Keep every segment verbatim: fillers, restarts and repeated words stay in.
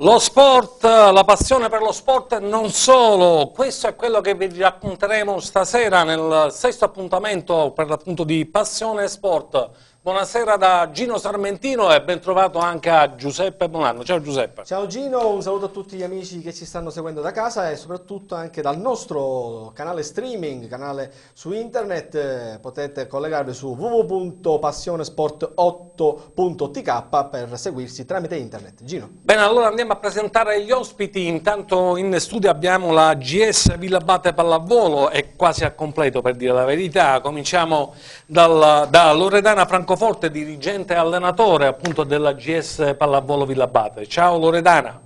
Lo sport, la passione per lo sport e non solo, questo è quello che vi racconteremo stasera nel sesto appuntamento per l'appunto di Passione e Sport. Buonasera da Gino Sarmentino e ben trovato anche a Giuseppe Bonanno. Ciao Giuseppe. Ciao Gino, un saluto a tutti gli amici che ci stanno seguendo da casa e soprattutto anche dal nostro canale streaming, canale su internet. Eh, potete collegarvi su w w w punto passionesport otto punto t k per seguirsi tramite internet. Gino. Bene, allora andiamo a presentare gli ospiti. Intanto in studio abbiamo la G S Villabate Pallavolo, è quasi a completo per dire la verità. Cominciamo dal, da Loredana Francoforte, dirigente e allenatore appunto della G S Pallavolo Villabate. Ciao Loredana.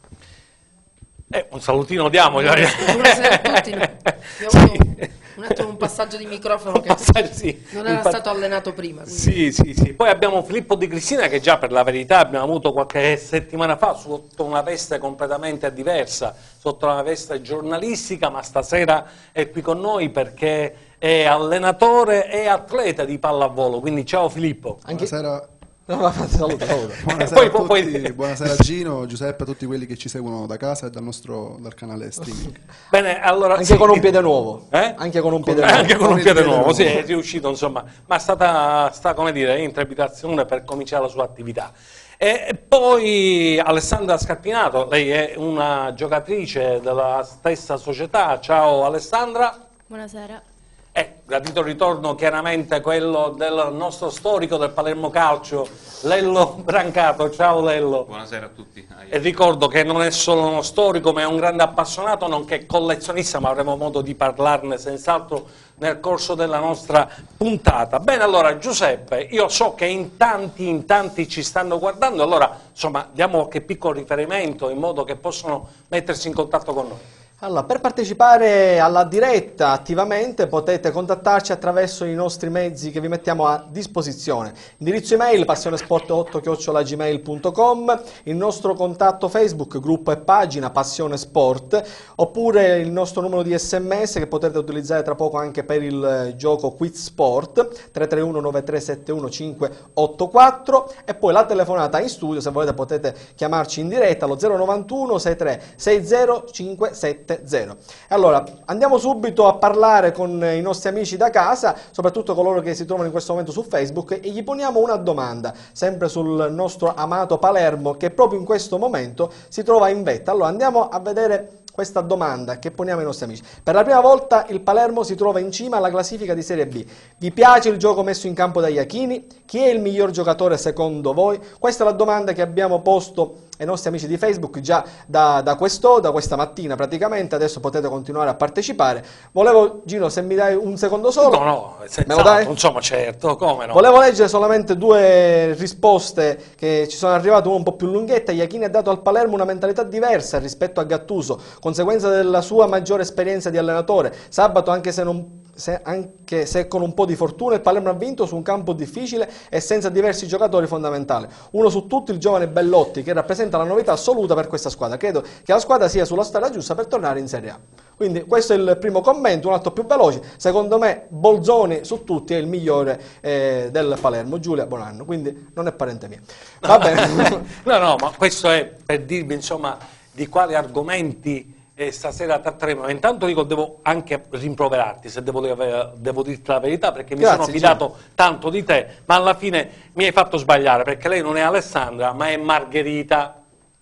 Eh, un salutino diamo. Buonasera a tutti. Abbiamo avuto un attimo un passaggio di microfono che passaggio, sì. non era stato allenato prima. Sì, sì, sì. Poi abbiamo Filippo Di Cristina che già per la verità abbiamo avuto qualche settimana fa sotto una veste completamente diversa, sotto una veste giornalistica, ma stasera è qui con noi perché è allenatore e atleta di pallavolo. Quindi ciao Filippo. Anche... Buonasera. No, saluto, saluto. Buonasera, poi, a tutti, poi... buonasera Gino, Giuseppe, a tutti quelli che ci seguono da casa e dal nostro dal canale streaming. Bene, allora, Anche sì, con un piede nuovo. Eh? Anche con un piede Eh, nuovo. Anche con Con un il piede piede nuovo, nuovo. sì, è riuscito insomma, ma è stata, sta, come dire, in trepidazione per cominciare la sua attività. E poi Alessandra Scarpinato, lei è una giocatrice della stessa società. Ciao Alessandra. Buonasera. Eh, gradito ritorno chiaramente quello del nostro storico del Palermo Calcio, Lello Brancato. Ciao Lello. Buonasera a tutti. E ricordo che non è solo uno storico ma è un grande appassionato nonché collezionista, ma avremo modo di parlarne senz'altro nel corso della nostra puntata. Bene, allora Giuseppe, io so che in tanti, in tanti ci stanno guardando, allora insomma diamo qualche piccolo riferimento in modo che possano mettersi in contatto con noi. Allora, per partecipare alla diretta attivamente potete contattarci attraverso i nostri mezzi che vi mettiamo a disposizione. Indirizzo email passionesport otto chiocciola gmail punto com, il nostro contatto Facebook, gruppo e pagina Passione Sport, oppure il nostro numero di sms che potrete utilizzare tra poco anche per il gioco Quiz Sport, tre tre uno nove tre sette uno cinque otto quattro, e poi la telefonata in studio, se volete potete chiamarci in diretta allo zero novantuno sei tre sei zero cinque sette zero. Allora, andiamo subito a parlare con i nostri amici da casa, soprattutto coloro che si trovano in questo momento su Facebook, e gli poniamo una domanda, sempre sul nostro amato Palermo, che proprio in questo momento si trova in vetta. Allora, andiamo a vedere questa domanda che poniamo ai nostri amici. Per la prima volta il Palermo si trova in cima alla classifica di Serie B. Vi piace il gioco messo in campo dagli Iachini? Chi è il miglior giocatore secondo voi? Questa è la domanda che abbiamo posto ai nostri amici di Facebook già da, da, questo, da questa mattina praticamente. Adesso potete continuare a partecipare. Volevo, Gino, se mi dai un secondo solo. No, no, me lo dai? insomma, certo, come no. Volevo leggere solamente due risposte che ci sono arrivate, una un po' più lunghetta. Iachini ha dato al Palermo una mentalità diversa rispetto a Gattuso, conseguenza della sua maggiore esperienza di allenatore. Sabato, anche se non Se, anche se con un po' di fortuna, il Palermo ha vinto su un campo difficile e senza diversi giocatori fondamentali. Uno su tutti il giovane Bellotti, che rappresenta la novità assoluta per questa squadra. Credo che la squadra sia sulla strada giusta per tornare in Serie A. Quindi questo è il primo commento, un altro più veloce. Secondo me Bolzoni su tutti è il migliore eh, del Palermo, Giulia Bonanno, quindi non è parente mio. Va bene. No, no, ma questo è per dirvi insomma di quali argomenti e stasera tratteremo. Intanto dico, devo anche rimproverarti, se devo, devo dirti la verità, perché mi Grazie, sono fidato Gino. tanto di te, ma alla fine mi hai fatto sbagliare, perché lei non è Alessandra, ma è Margherita.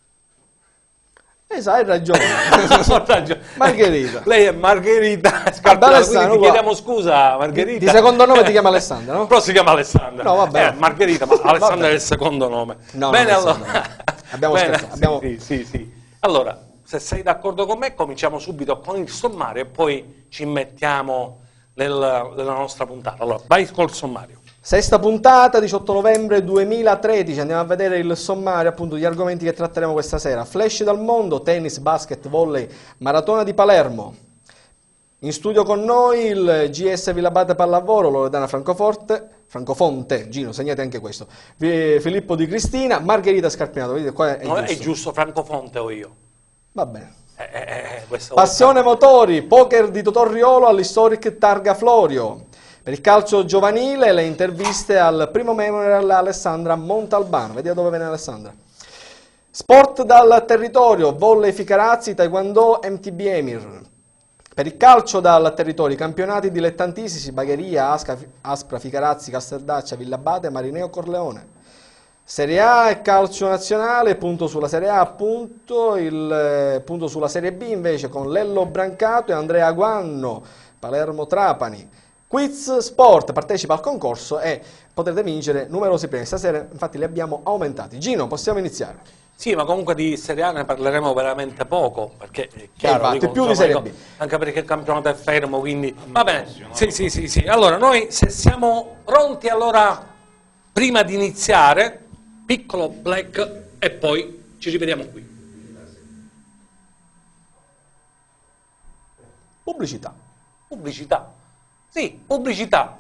Eh, hai ragione. Margherita. Lei è Margherita Vabbè, quindi ti chiediamo scusa, Margherita. Di, di secondo nome ti chiama Alessandra, no? Però si chiama Alessandra. No, vabbè. Eh, Margherita, ma Alessandra è il secondo nome. No, Bene, non è il allora. secondo nome. Abbiamo Bene, scherzato. Abbiamo... Sì, sì, sì. Allora, se sei d'accordo con me, cominciamo subito con il sommario e poi ci mettiamo nel, nella nostra puntata. Allora, vai col sommario. Sesta puntata, diciotto novembre duemilatredici, andiamo a vedere il sommario appunto degli argomenti che tratteremo questa sera. Flash dal mondo, tennis, basket, volley, maratona di Palermo. In studio con noi il G S Villabate Pallavolo, Loredana Francoforte, Francofonte, Gino, segnate anche questo, Filippo Di Cristina, Margherita Scarpinato, vedete qua è no, giusto. È giusto, Francofonte o io. Va bene. Eh, eh, eh, Passione motori, poker di Totorriolo all'Historic Targa Florio. Per il calcio giovanile le interviste al primo memorial Alessandra Montalbano. Vediamo dove viene Alessandra. Sport dal territorio, volley Ficarazzi, taekwondo M T B Emir. Per il calcio dal territorio, campionati dilettantissimi, Bagheria, Asca, Aspra, Ficarazzi, Casteldaccia, Villabate, Marineo, Corleone. Serie A e calcio nazionale, punto sulla Serie A, punto, il punto sulla Serie B invece con Lello Brancato e Andrea Guanno, Palermo Trapani. Quiz Sport, partecipa al concorso e potrete vincere numerosi premi. Stasera infatti li abbiamo aumentati. Gino, possiamo iniziare? Sì, ma comunque di Serie A ne parleremo veramente poco, perché è chiaro, infatti, dico, più di insomma, Serie dico, B. anche perché il campionato è fermo, quindi va bene. Sì, sì, sì, sì. Allora, noi se siamo pronti, allora, prima di iniziare, piccolo break e poi ci rivediamo qui. Pubblicità. Pubblicità. Sì, pubblicità.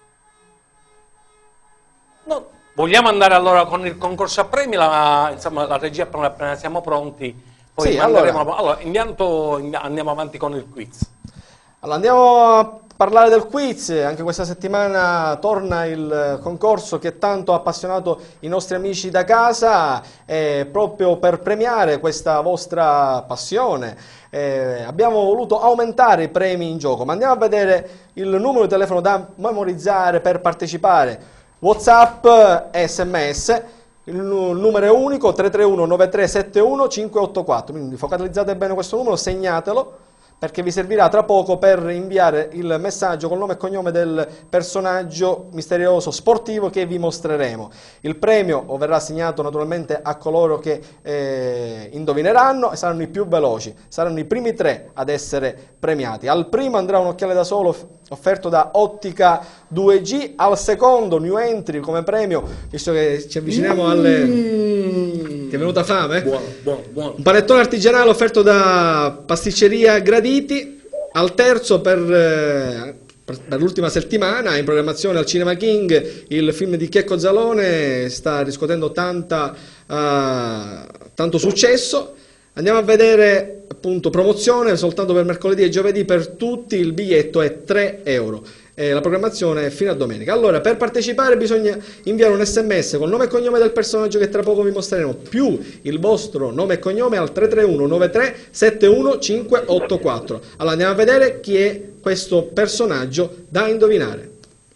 No. Vogliamo andare allora con il concorso a premi, la, insomma la regia appena, appena siamo pronti, poi sì, manderemo... allora, allora, intanto andiamo avanti con il quiz. Allora, andiamo a parlare del quiz. Anche questa settimana torna il concorso che tanto ha appassionato i nostri amici da casa, eh, proprio per premiare questa vostra passione. Eh, abbiamo voluto aumentare i premi in gioco, ma andiamo a vedere il numero di telefono da memorizzare per partecipare. WhatsApp e S M S, il numero è unico, tre tre uno nove tre sette uno cinque otto quattro, quindi focalizzate bene questo numero, segnatelo, perché vi servirà tra poco per inviare il messaggio col nome e cognome del personaggio misterioso sportivo che vi mostreremo. Il premio verrà assegnato naturalmente a coloro che eh, indovineranno e saranno i più veloci, saranno i primi tre ad essere premiati. Al primo andrà un occhiale da sole offerto da Ottica due G, al secondo new entry come premio, visto che ci avviciniamo alle... Mm. Ti è venuta fame? Buono, buono, buono. Un panettone artigianale offerto da Pasticceria Graditi, al terzo per, eh, per, per l'ultima settimana in programmazione al Cinema King il film di Checco Zalone, sta riscuotendo tanta, uh, tanto successo. Andiamo a vedere appunto promozione soltanto per mercoledì e giovedì per tutti, il biglietto è tre euro. Eh, la programmazione è fino a domenica. Allora, per partecipare bisogna inviare un sms con nome e cognome del personaggio che tra poco vi mostreremo, più il vostro nome e cognome al tre tre uno nove tre sette uno cinque otto quattro. Allora andiamo a vedere chi è questo personaggio da indovinare.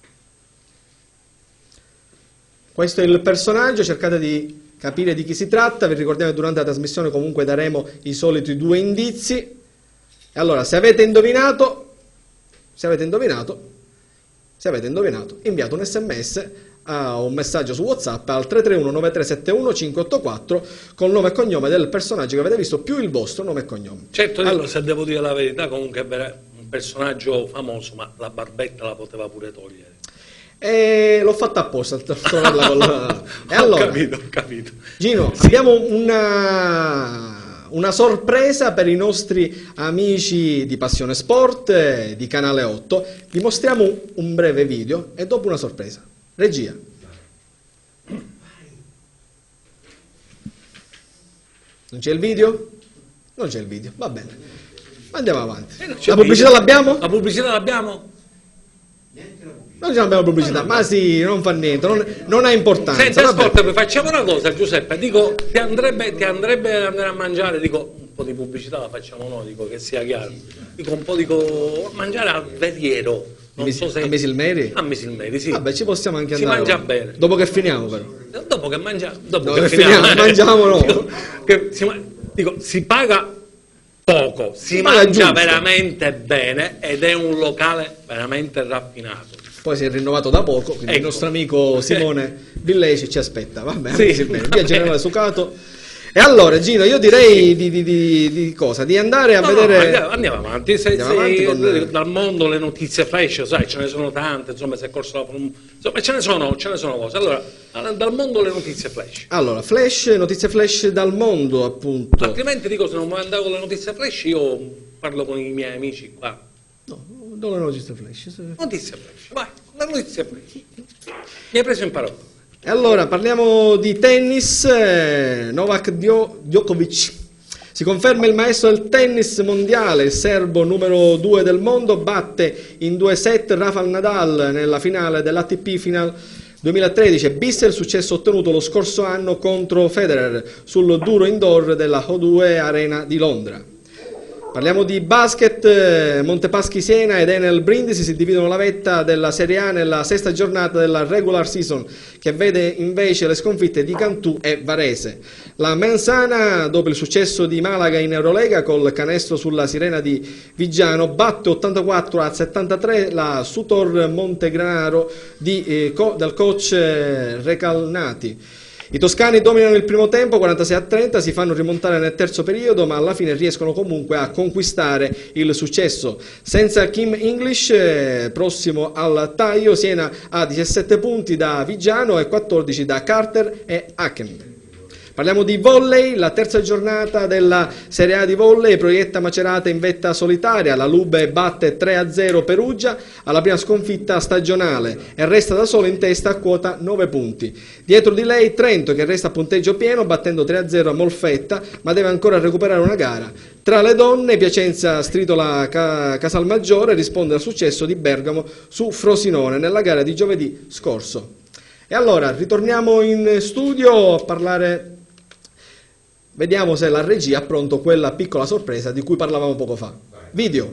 Questo è il personaggio, cercate di capire di chi si tratta. Vi ricordiamo che durante la trasmissione comunque daremo i soliti due indizi. E allora, se avete indovinato, se avete indovinato, se avete indovinato, inviate un sms a un messaggio su WhatsApp al tre tre uno nove tre sette uno cinque otto quattro con nome e cognome del personaggio che avete visto più il vostro nome e cognome. Certo, allora, se devo dire la verità, comunque è un personaggio famoso, ma la barbetta la poteva pure togliere. E l'ho fatta apposta. Con la... E allora, ho capito, ho capito. Gino, sì. Abbiamo una... una sorpresa per i nostri amici di Passione Sport, eh, di Canale otto. Vi mostriamo un, un breve video e dopo una sorpresa. Regia. Non c'è il video? Non c'è il video, va bene. Andiamo avanti. Eh, la pubblicità l'abbiamo? La pubblicità l'abbiamo? Non ce l'abbiamo pubblicità, ma sì, non fa niente, non, non ha importanza. Senta, ascolta, facciamo una cosa, Giuseppe, dico, ti andrebbe, ti andrebbe andare a mangiare, dico, un po' di pubblicità la facciamo noi, dico, che sia chiaro. Dico, un po' dico, mangiare al Veriero. Non so se... A Mesilmeri? A Mesilmeri, sì. Vabbè, ci possiamo anche si andare. Si mangia bene. Dopo che finiamo, però. Dopo che mangiamo, dopo, dopo che, che finiamo, finiamo, mangiamo no. Dico, che si, dico, si paga poco, si, si mangia mangia veramente bene ed è un locale veramente raffinato. Poi si è rinnovato da poco, quindi ecco. Il nostro amico Simone Villeci ci aspetta, va bene, sì, bene. Via Generale Sucato. E allora Gino, io direi di, di, di, di cosa? Di andare a no, vedere... No, andiamo avanti, se, andiamo se, avanti con... dal mondo le notizie flash, sai, ce ne sono tante, insomma, si è corso la... insomma, ce ne sono, ce ne sono cose. Allora, dal mondo le notizie flash. Allora, flash, notizie flash dal mondo, appunto. Altrimenti dico, se non mi andavo con le notizie flash, io parlo con i miei amici qua. No, do le notizie flash. Se... Notizie flash, vai, la notizia flash. Mi hai preso in parola. E allora parliamo di tennis. eh, Novak Djokovic si conferma il maestro del tennis mondiale, il serbo numero due del mondo, batte in due set Rafael Nadal nella finale dell'A T P Final duemilatredici, bis il successo ottenuto lo scorso anno contro Federer sul duro indoor della O due Arena di Londra. Parliamo di basket, Montepaschi Siena ed Enel Brindisi si dividono la vetta della Serie A nella sesta giornata della regular season, che vede invece le sconfitte di Cantù e Varese. La Mensana, dopo il successo di Malaga in Eurolega col canestro sulla sirena di Viggiano, batte ottantaquattro a settantatré la Sutor Montegranaro di, eh, co, del coach eh, Recalnati. I toscani dominano il primo tempo, quarantasei a trenta, si fanno rimontare nel terzo periodo, ma alla fine riescono comunque a conquistare il successo. Senza Kim English, eh, prossimo al taglio, Siena ha diciassette punti da Viggiano e quattordici da Carter e Aachen. Parliamo di volley, la terza giornata della Serie A di volley proietta Macerata in vetta solitaria, la Lube batte tre a zero Perugia alla prima sconfitta stagionale e resta da solo in testa a quota nove punti. Dietro di lei Trento che resta a punteggio pieno battendo tre a zero a Molfetta, ma deve ancora recuperare una gara. Tra le donne Piacenza Stritola Casalmaggiore risponde al successo di Bergamo su Frosinone nella gara di giovedì scorso. E allora ritorniamo in studio a parlare. Vediamo se la regia ha pronto quella piccola sorpresa di cui parlavamo poco fa. Video.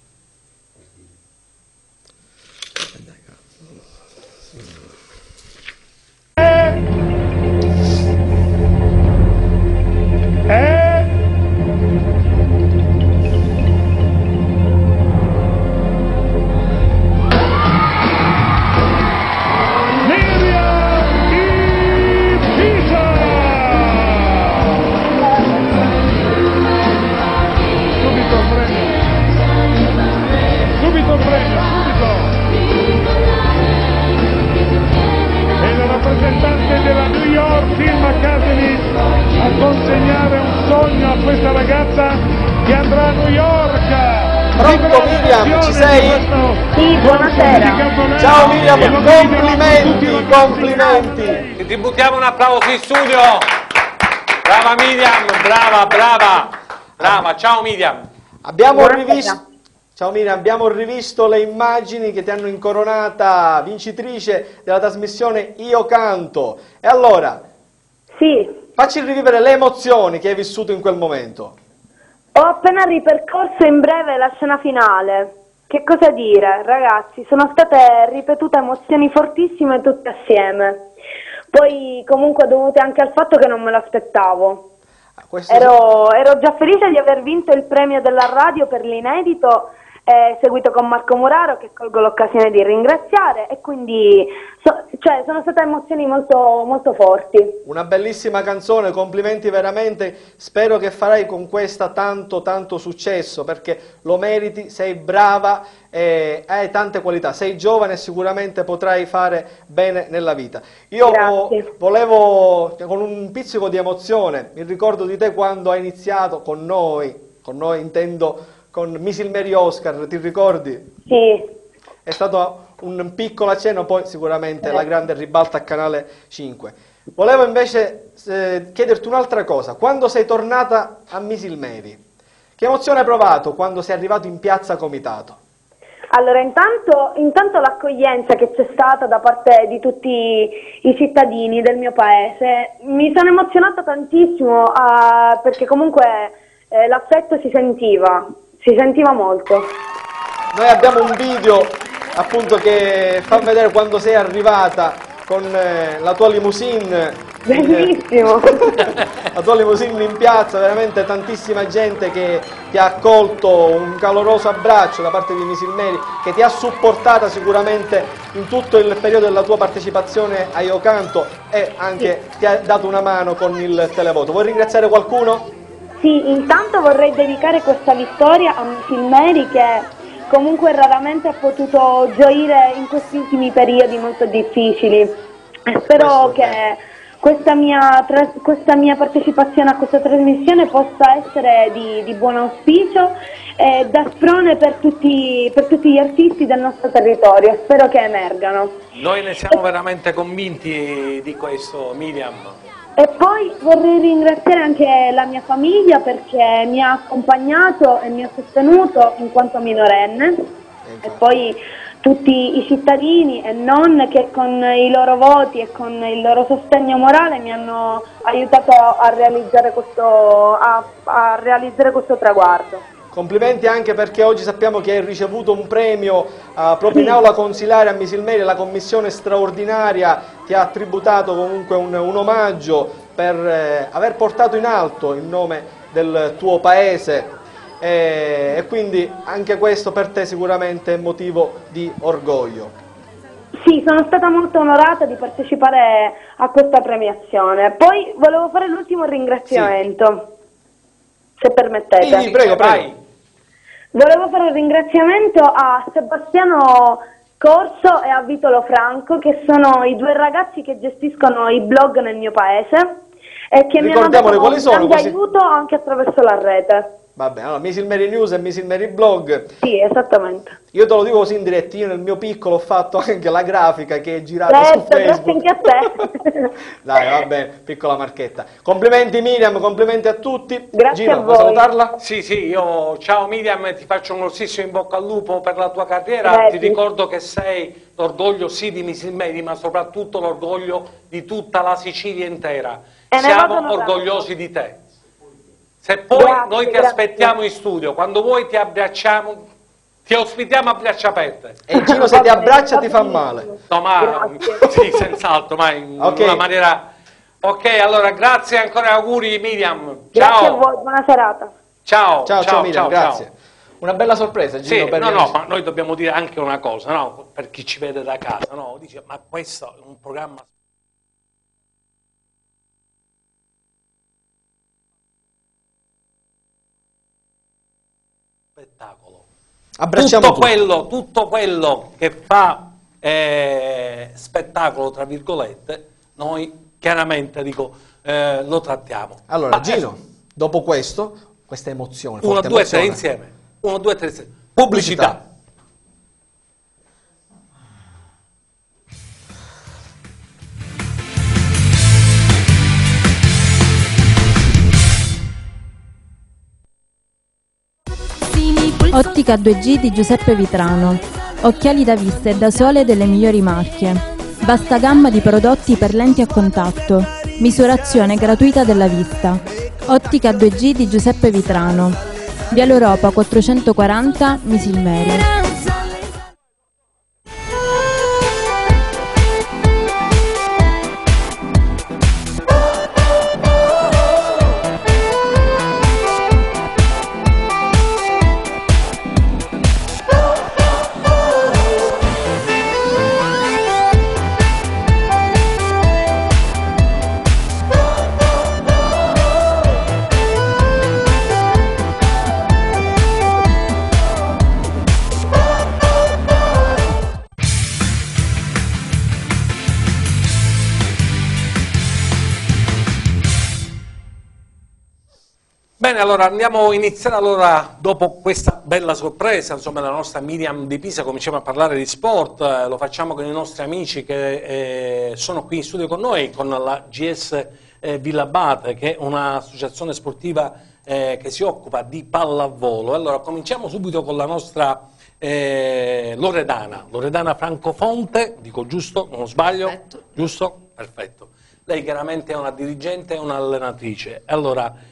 consegnare un sogno a questa ragazza che andrà a New York. Pronto Miriam, ci sei? Sì, buonasera. Ciao Miriam, complimenti, complimenti. Ti tributiamo un applauso in studio. Brava Miriam, brava, brava. Brava, ciao Miriam. Abbiamo rivisto... Ciao Miriam, abbiamo rivisto le immagini che ti hanno incoronata vincitrice della trasmissione Io Canto. E allora, sì, facci rivivere le emozioni che hai vissuto in quel momento. ho appena ripercorso in breve la scena finale. Che cosa dire, ragazzi? Sono state ripetute emozioni fortissime tutte assieme. Poi comunque dovute anche al fatto che non me l'aspettavo. Ero, ero già felice di aver vinto il premio della radio per l'inedito, eh, seguito con Marco Muraro, che colgo l'occasione di ringraziare, e quindi so, cioè, sono state emozioni molto, molto forti. Una bellissima canzone, complimenti veramente, spero che farai con questa tanto tanto successo, perché lo meriti, sei brava, eh, hai tante qualità, sei giovane e sicuramente potrai fare bene nella vita. Io Grazie. volevo, con un pizzico di emozione, mi ricordo di te quando hai iniziato con noi, con noi intendo con Misil Mary Oscar, ti ricordi? Sì. È stato un piccolo accenno, poi sicuramente Eh. la grande ribalta a Canale cinque. Volevo invece eh, chiederti un'altra cosa. Quando sei tornata a Misil Mary, che emozione hai provato quando sei arrivato in piazza Comitato? Allora, intanto, intanto l'accoglienza che c'è stata da parte di tutti i cittadini del mio paese, mi sono emozionata tantissimo, uh, perché comunque eh, l'affetto si sentiva, si sentiva molto. Noi abbiamo un video appunto che fa vedere quando sei arrivata con eh, la tua limousine. Bellissimo! La tua limousine in piazza, veramente tantissima gente che ti ha accolto, un caloroso abbraccio da parte di Misil Mary, che ti ha supportata sicuramente in tutto il periodo della tua partecipazione a Io Canto e anche sì. ti ha dato una mano con il televoto. Vuoi ringraziare qualcuno? Sì, intanto vorrei dedicare questa vittoria a Misil Mary, che comunque raramente ha potuto gioire in questi ultimi periodi molto difficili. E spero che questa mia, questa mia partecipazione a questa trasmissione possa essere di, di buon auspicio e da sprone per tutti, per tutti gli artisti del nostro territorio. Spero che emergano. Noi ne siamo veramente convinti di questo, Miriam. E poi vorrei ringraziare anche la mia famiglia, perché mi ha accompagnato e mi ha sostenuto in quanto minorenne, e poi tutti i cittadini e non, che con i loro voti e con il loro sostegno morale mi hanno aiutato a realizzare questo, a, a realizzare questo traguardo. Complimenti anche perché oggi sappiamo che hai ricevuto un premio uh, proprio in aula consilare a Misilmeri, la commissione straordinaria ti ha tributato comunque un, un omaggio per eh, aver portato in alto il nome del tuo paese e, e quindi anche questo per te sicuramente è motivo di orgoglio. Sì, sono stata molto onorata di partecipare a questa premiazione. Poi volevo fare l'ultimo ringraziamento, sì. se permettete. Sì, prego, prego. Volevo fare un ringraziamento a Sebastiano Corso e a Vitolo Franco, che sono i due ragazzi che gestiscono i blog nel mio paese e che mi hanno dato un grande così... aiuto anche attraverso la rete. Va bene, allora Misilmeri News e Misilmeri Blog. Sì, esattamente. Io te lo dico così in diretta, io nel mio piccolo ho fatto anche la grafica che è girata certo, su Facebook. Grazie anche a te. Dai, va bene, piccola marchetta. Complimenti Miriam, complimenti a tutti. Grazie Gino, a voi. vuoi salutarla? Sì, sì, io ciao Miriam, ti faccio un grossissimo in bocca al lupo per la tua carriera. Grazie. Ti ricordo che sei l'orgoglio sì di Misilmeri, ma soprattutto l'orgoglio di tutta la Sicilia intera. E Siamo orgogliosi di te. Se poi Grazie, noi ti grazie. aspettiamo in studio, quando vuoi ti abbracciamo, ti ospitiamo a braccia aperte. E Gino se ti abbraccia ti fa male. No, ma sì, senz'altro, ma in Okay. una maniera. Ok, allora grazie ancora, auguri Miriam. Grazie Ciao. a voi, buona serata. Ciao, Ciao, ciao, Miriam, ciao, grazie. ciao. Una bella sorpresa, Gino. Sì, per no, gli no, amici. ma noi dobbiamo dire anche una cosa, no? Per chi ci vede da casa, no? Dice, ma questo è un programma spettacolo. Abbracciamo Tutto tutti. quello, tutto quello che fa eh, spettacolo, tra virgolette, noi chiaramente dico, eh, lo trattiamo. Allora, Ma, Gino, dopo questo, questa emozione, uno, forte due, tre emozione. insieme. Uno, due, tre insieme. Pubblicità. Ottica due G di Giuseppe Vitrano. Occhiali da vista e da sole delle migliori marche. Vasta gamma di prodotti per lenti a contatto. Misurazione gratuita della vista. Ottica due G di Giuseppe Vitrano. Via l'Europa quattrocentoquaranta, Misilmeri. Bene, allora andiamo a iniziare allora, dopo questa bella sorpresa, insomma, la nostra Miriam di Pisa, cominciamo a parlare di sport, eh, lo facciamo con i nostri amici che eh, sono qui in studio con noi, con la G S eh, Villabate, che è un'associazione sportiva eh, che si occupa di pallavolo. Allora, cominciamo subito con la nostra eh, Loredana, Loredana Francofonte, dico giusto, non sbaglio? Perfetto. Giusto? Perfetto. Lei chiaramente è una dirigente e un'allenatrice. Allora,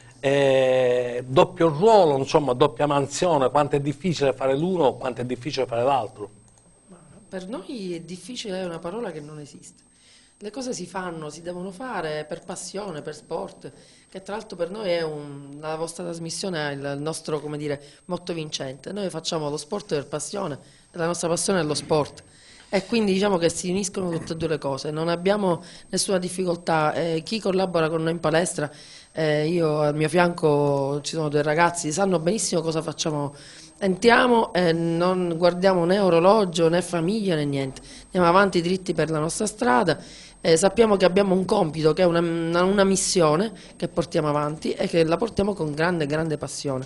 Eh, doppio ruolo, insomma, doppia mansione, quanto è difficile fare l'uno, quanto è difficile fare l'altro? Per noi è difficile, è una parola che non esiste. Le cose si fanno, si devono fare per passione, per sport, che tra l'altro per noi è un, la vostra trasmissione è il nostro, come dire, motto vincente. Noi facciamo lo sport per passione, e la nostra passione è lo sport. E quindi diciamo che si uniscono tutte e due le cose, non abbiamo nessuna difficoltà. Eh, chi collabora con noi in palestra, eh, io al mio fianco ci sono due ragazzi, sanno benissimo cosa facciamo. Entriamo e non guardiamo né orologio né famiglia né niente, andiamo avanti dritti per la nostra strada. Eh, sappiamo che abbiamo un compito, che è una, una, una missione che portiamo avanti e che la portiamo con grande, grande passione.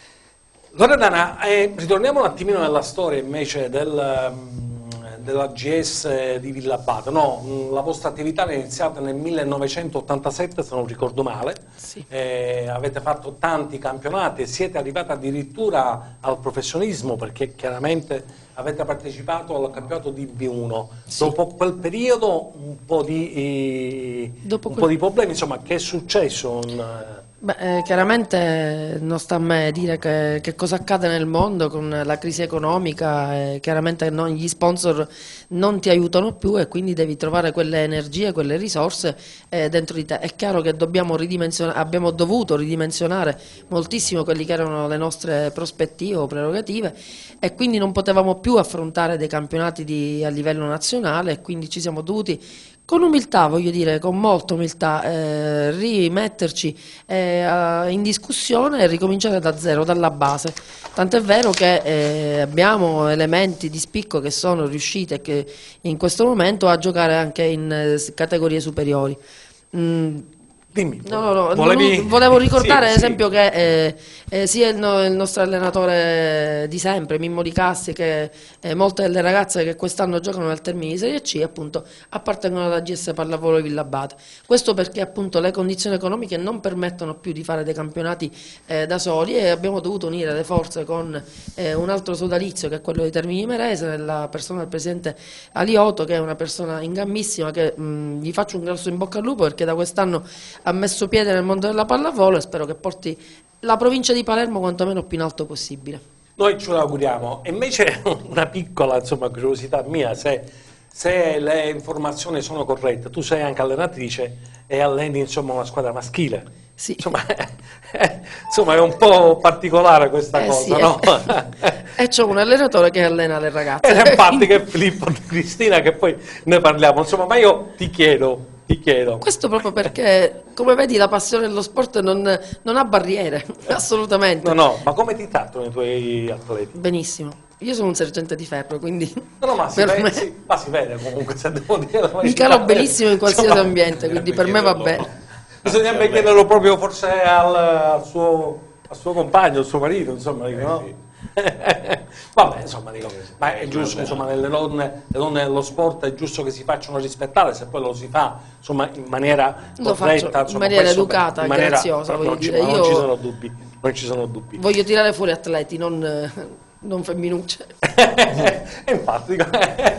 Loredana, eh, ritorniamo un attimino nella storia invece del, della G S di Villabate. No, la vostra attività è iniziata nel millenovecentottantasette, se non ricordo male. Sì. Eh, avete fatto tanti campionati e siete arrivati addirittura al professionismo, perché chiaramente avete partecipato al campionato di B uno. Sì. Dopo quel periodo un po' di, eh, Dopo un quel... po' di problemi, insomma, che è successo? In, Beh, eh, chiaramente non sta a me dire che, che cosa accade nel mondo con la crisi economica, eh, chiaramente no, gli sponsor non ti aiutano più e quindi devi trovare quelle energie, quelle risorse eh, dentro di te. È chiaro che dobbiamo ridimensionare, abbiamo dovuto ridimensionare moltissimo quelli che erano le nostre prospettive o prerogative e quindi non potevamo più affrontare dei campionati di, a livello nazionale e quindi ci siamo dovuti con umiltà, voglio dire, con molta umiltà, eh, rimetterci eh, in discussione e ricominciare da zero, dalla base. Tant'è vero che eh, abbiamo elementi di spicco che sono riusciti che in questo momento a giocare anche in eh, categorie superiori. Mm. Dimmi, No, no, no, volevi... non, volevo ricordare sì, ad esempio sì. che eh, eh, sia il, no, il nostro allenatore di sempre, Mimmo Di Cassi, che eh, molte delle ragazze che quest'anno giocano nel Termini di Serie C appunto appartengono alla G S Pallavolo Villa Abate. Questo perché appunto le condizioni economiche non permettono più di fare dei campionati eh, da soli e abbiamo dovuto unire le forze con eh, un altro sodalizio che è quello di Termini Imerese, nella persona del presidente Aliotto, che è una persona in gambissima, che mh, gli faccio un grosso in bocca al lupo perché da quest'anno ha messo piede nel mondo della pallavolo e spero che porti la provincia di Palermo quantomeno più in alto possibile. Noi ce lo auguriamo. E invece una piccola insomma, curiosità mia, se, se le informazioni sono corrette, tu sei anche allenatrice e alleni insomma, una squadra maschile. Sì. Insomma, eh, insomma è un po' particolare questa eh cosa, sì, no? Eh. E c'ho un allenatore che allena le ragazze. Ed è infatti che è Filippo Di Cristina, che poi ne parliamo. Insomma, ma io ti chiedo... Ti chiedo. Questo proprio perché, come vedi, la passione dello sport non, non ha barriere, assolutamente. No, no, ma come ti trattano i tuoi atleti? Benissimo. Io sono un sergente di ferro, quindi no, no, ma, si per vede, me... si, ma si vede comunque, se devo dire la mi calo benissimo in qualsiasi insomma, ambiente, quindi per me va bene. Bisognerebbe chiederlo proprio forse al, al, suo, al suo compagno, al suo marito, insomma, dico, no? Sì. Vabbè, insomma, dico, ma è giusto, insomma, nelle donne, le donne nello sport è giusto che si facciano rispettare, se poi lo si fa, insomma, in maniera lo corretta, faccio, insomma, in maniera questo, educata, in maniera, graziosa, voglio non, dire. ci, Io non ci sono dubbi, non ci sono dubbi. Voglio tirare fuori atleti, non, non femminucce. E infatti, dico,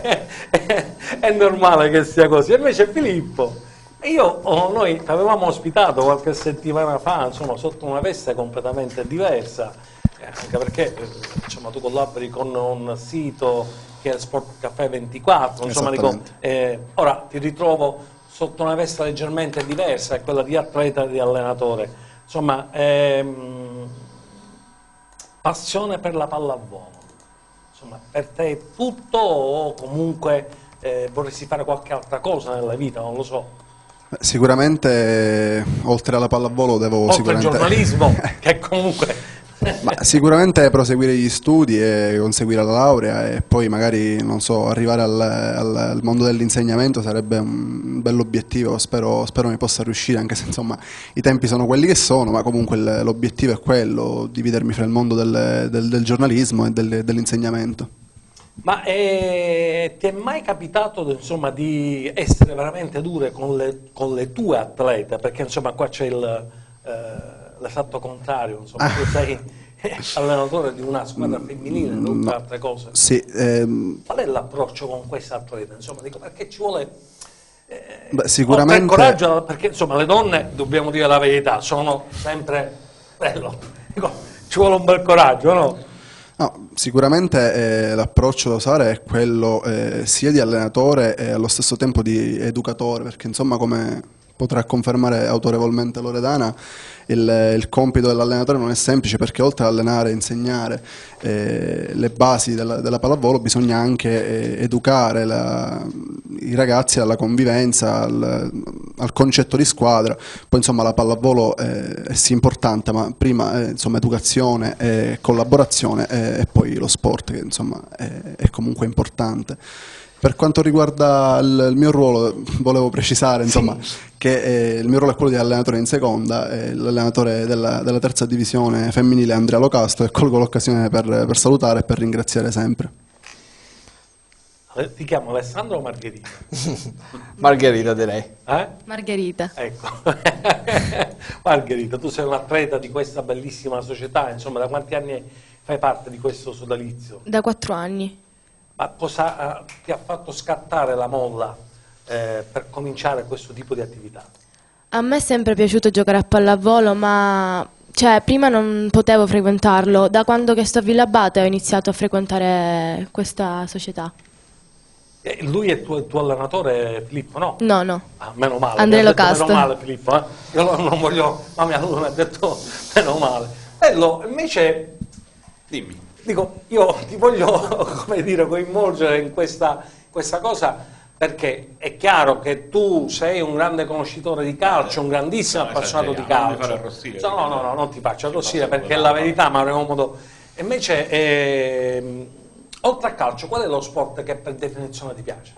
è normale che sia così. E invece Filippo, io, oh, noi ti avevamo ospitato qualche settimana fa, insomma, sotto una veste completamente diversa. Anche perché insomma, tu collabori con un sito che è Sport Caffè ventiquattro, insomma, dico, eh, ora ti ritrovo sotto una veste leggermente diversa, è quella di atleta e di allenatore, insomma, ehm, passione per la pallavolo, insomma, per te è tutto o comunque eh, vorresti fare qualche altra cosa nella vita, non lo so. Sicuramente oltre alla pallavolo devo oltre sicuramente... al giornalismo, che comunque... Ma sicuramente proseguire gli studi e conseguire la laurea e poi magari, non so, arrivare al, al, al mondo dell'insegnamento sarebbe un bell'obiettivo, spero, spero mi possa riuscire, anche se insomma i tempi sono quelli che sono, ma comunque l'obiettivo è quello, dividermi fra il mondo del, del, del giornalismo e del, dell'insegnamento. Ma eh, ti è mai capitato insomma, di essere veramente dure con le, con le tue atlete? Perché insomma qua c'è il... Eh, l'esatto contrario, insomma, ah. tu sei allenatore di una squadra femminile, non no. altre cose. Sì, ehm... Qual è l'approccio con questa atleta? Insomma, dico, perché ci vuole eh, Beh, sicuramente... coraggio, perché insomma le donne, dobbiamo dire la verità, sono sempre bello, dico, ci vuole un bel coraggio, no? No, sicuramente eh, l'approccio da usare è quello eh, sia di allenatore e allo stesso tempo di educatore, perché insomma come potrà confermare autorevolmente Loredana, il, il compito dell'allenatore non è semplice, perché oltre ad allenare e insegnare eh, le basi della, della pallavolo, bisogna anche eh, educare la, i ragazzi alla convivenza, al, al concetto di squadra. Poi insomma la pallavolo è, è sì importante, ma prima eh, insomma educazione e collaborazione e, e poi lo sport, che insomma è, è comunque importante. Per quanto riguarda il, il mio ruolo, volevo precisare insomma, sì. che eh, il mio ruolo è quello di allenatore in seconda, eh, l'allenatore della, della terza divisione femminile Andrea Locasto, e colgo l'occasione per, per salutare e per ringraziare sempre. Ti chiamo Alessandro o Margherita? Margherita direi. Eh? Margherita. Ecco. Margherita, tu sei un atleta di questa bellissima società, insomma, da quanti anni fai parte di questo sodalizio? Da quattro anni. Ma cosa eh, ti ha fatto scattare la molla eh, per cominciare questo tipo di attività? A me è sempre piaciuto giocare a pallavolo, ma cioè, prima non potevo frequentarlo. Da quando che sto a Villabate ho iniziato a frequentare questa società. Eh, lui è il tuo, il tuo allenatore, Filippo, no? No, no. Ah, meno male. Andrea mi ha detto Locast. Meno male, Filippo. Eh? Io non voglio... Ma mia, lui mi ha detto meno male. Bello, invece... Dimmi. Dico, io ti voglio, come dire, coinvolgere in questa, questa cosa... Perché è chiaro che tu sei un grande conoscitore di calcio, un grandissimo no, appassionato di non mi fare calcio. arrossire, No, no, no, non ti faccio arrossire faccio perché è la verità, ma avremo modo. E invece, ehm, oltre al calcio, qual è lo sport che per definizione ti piace?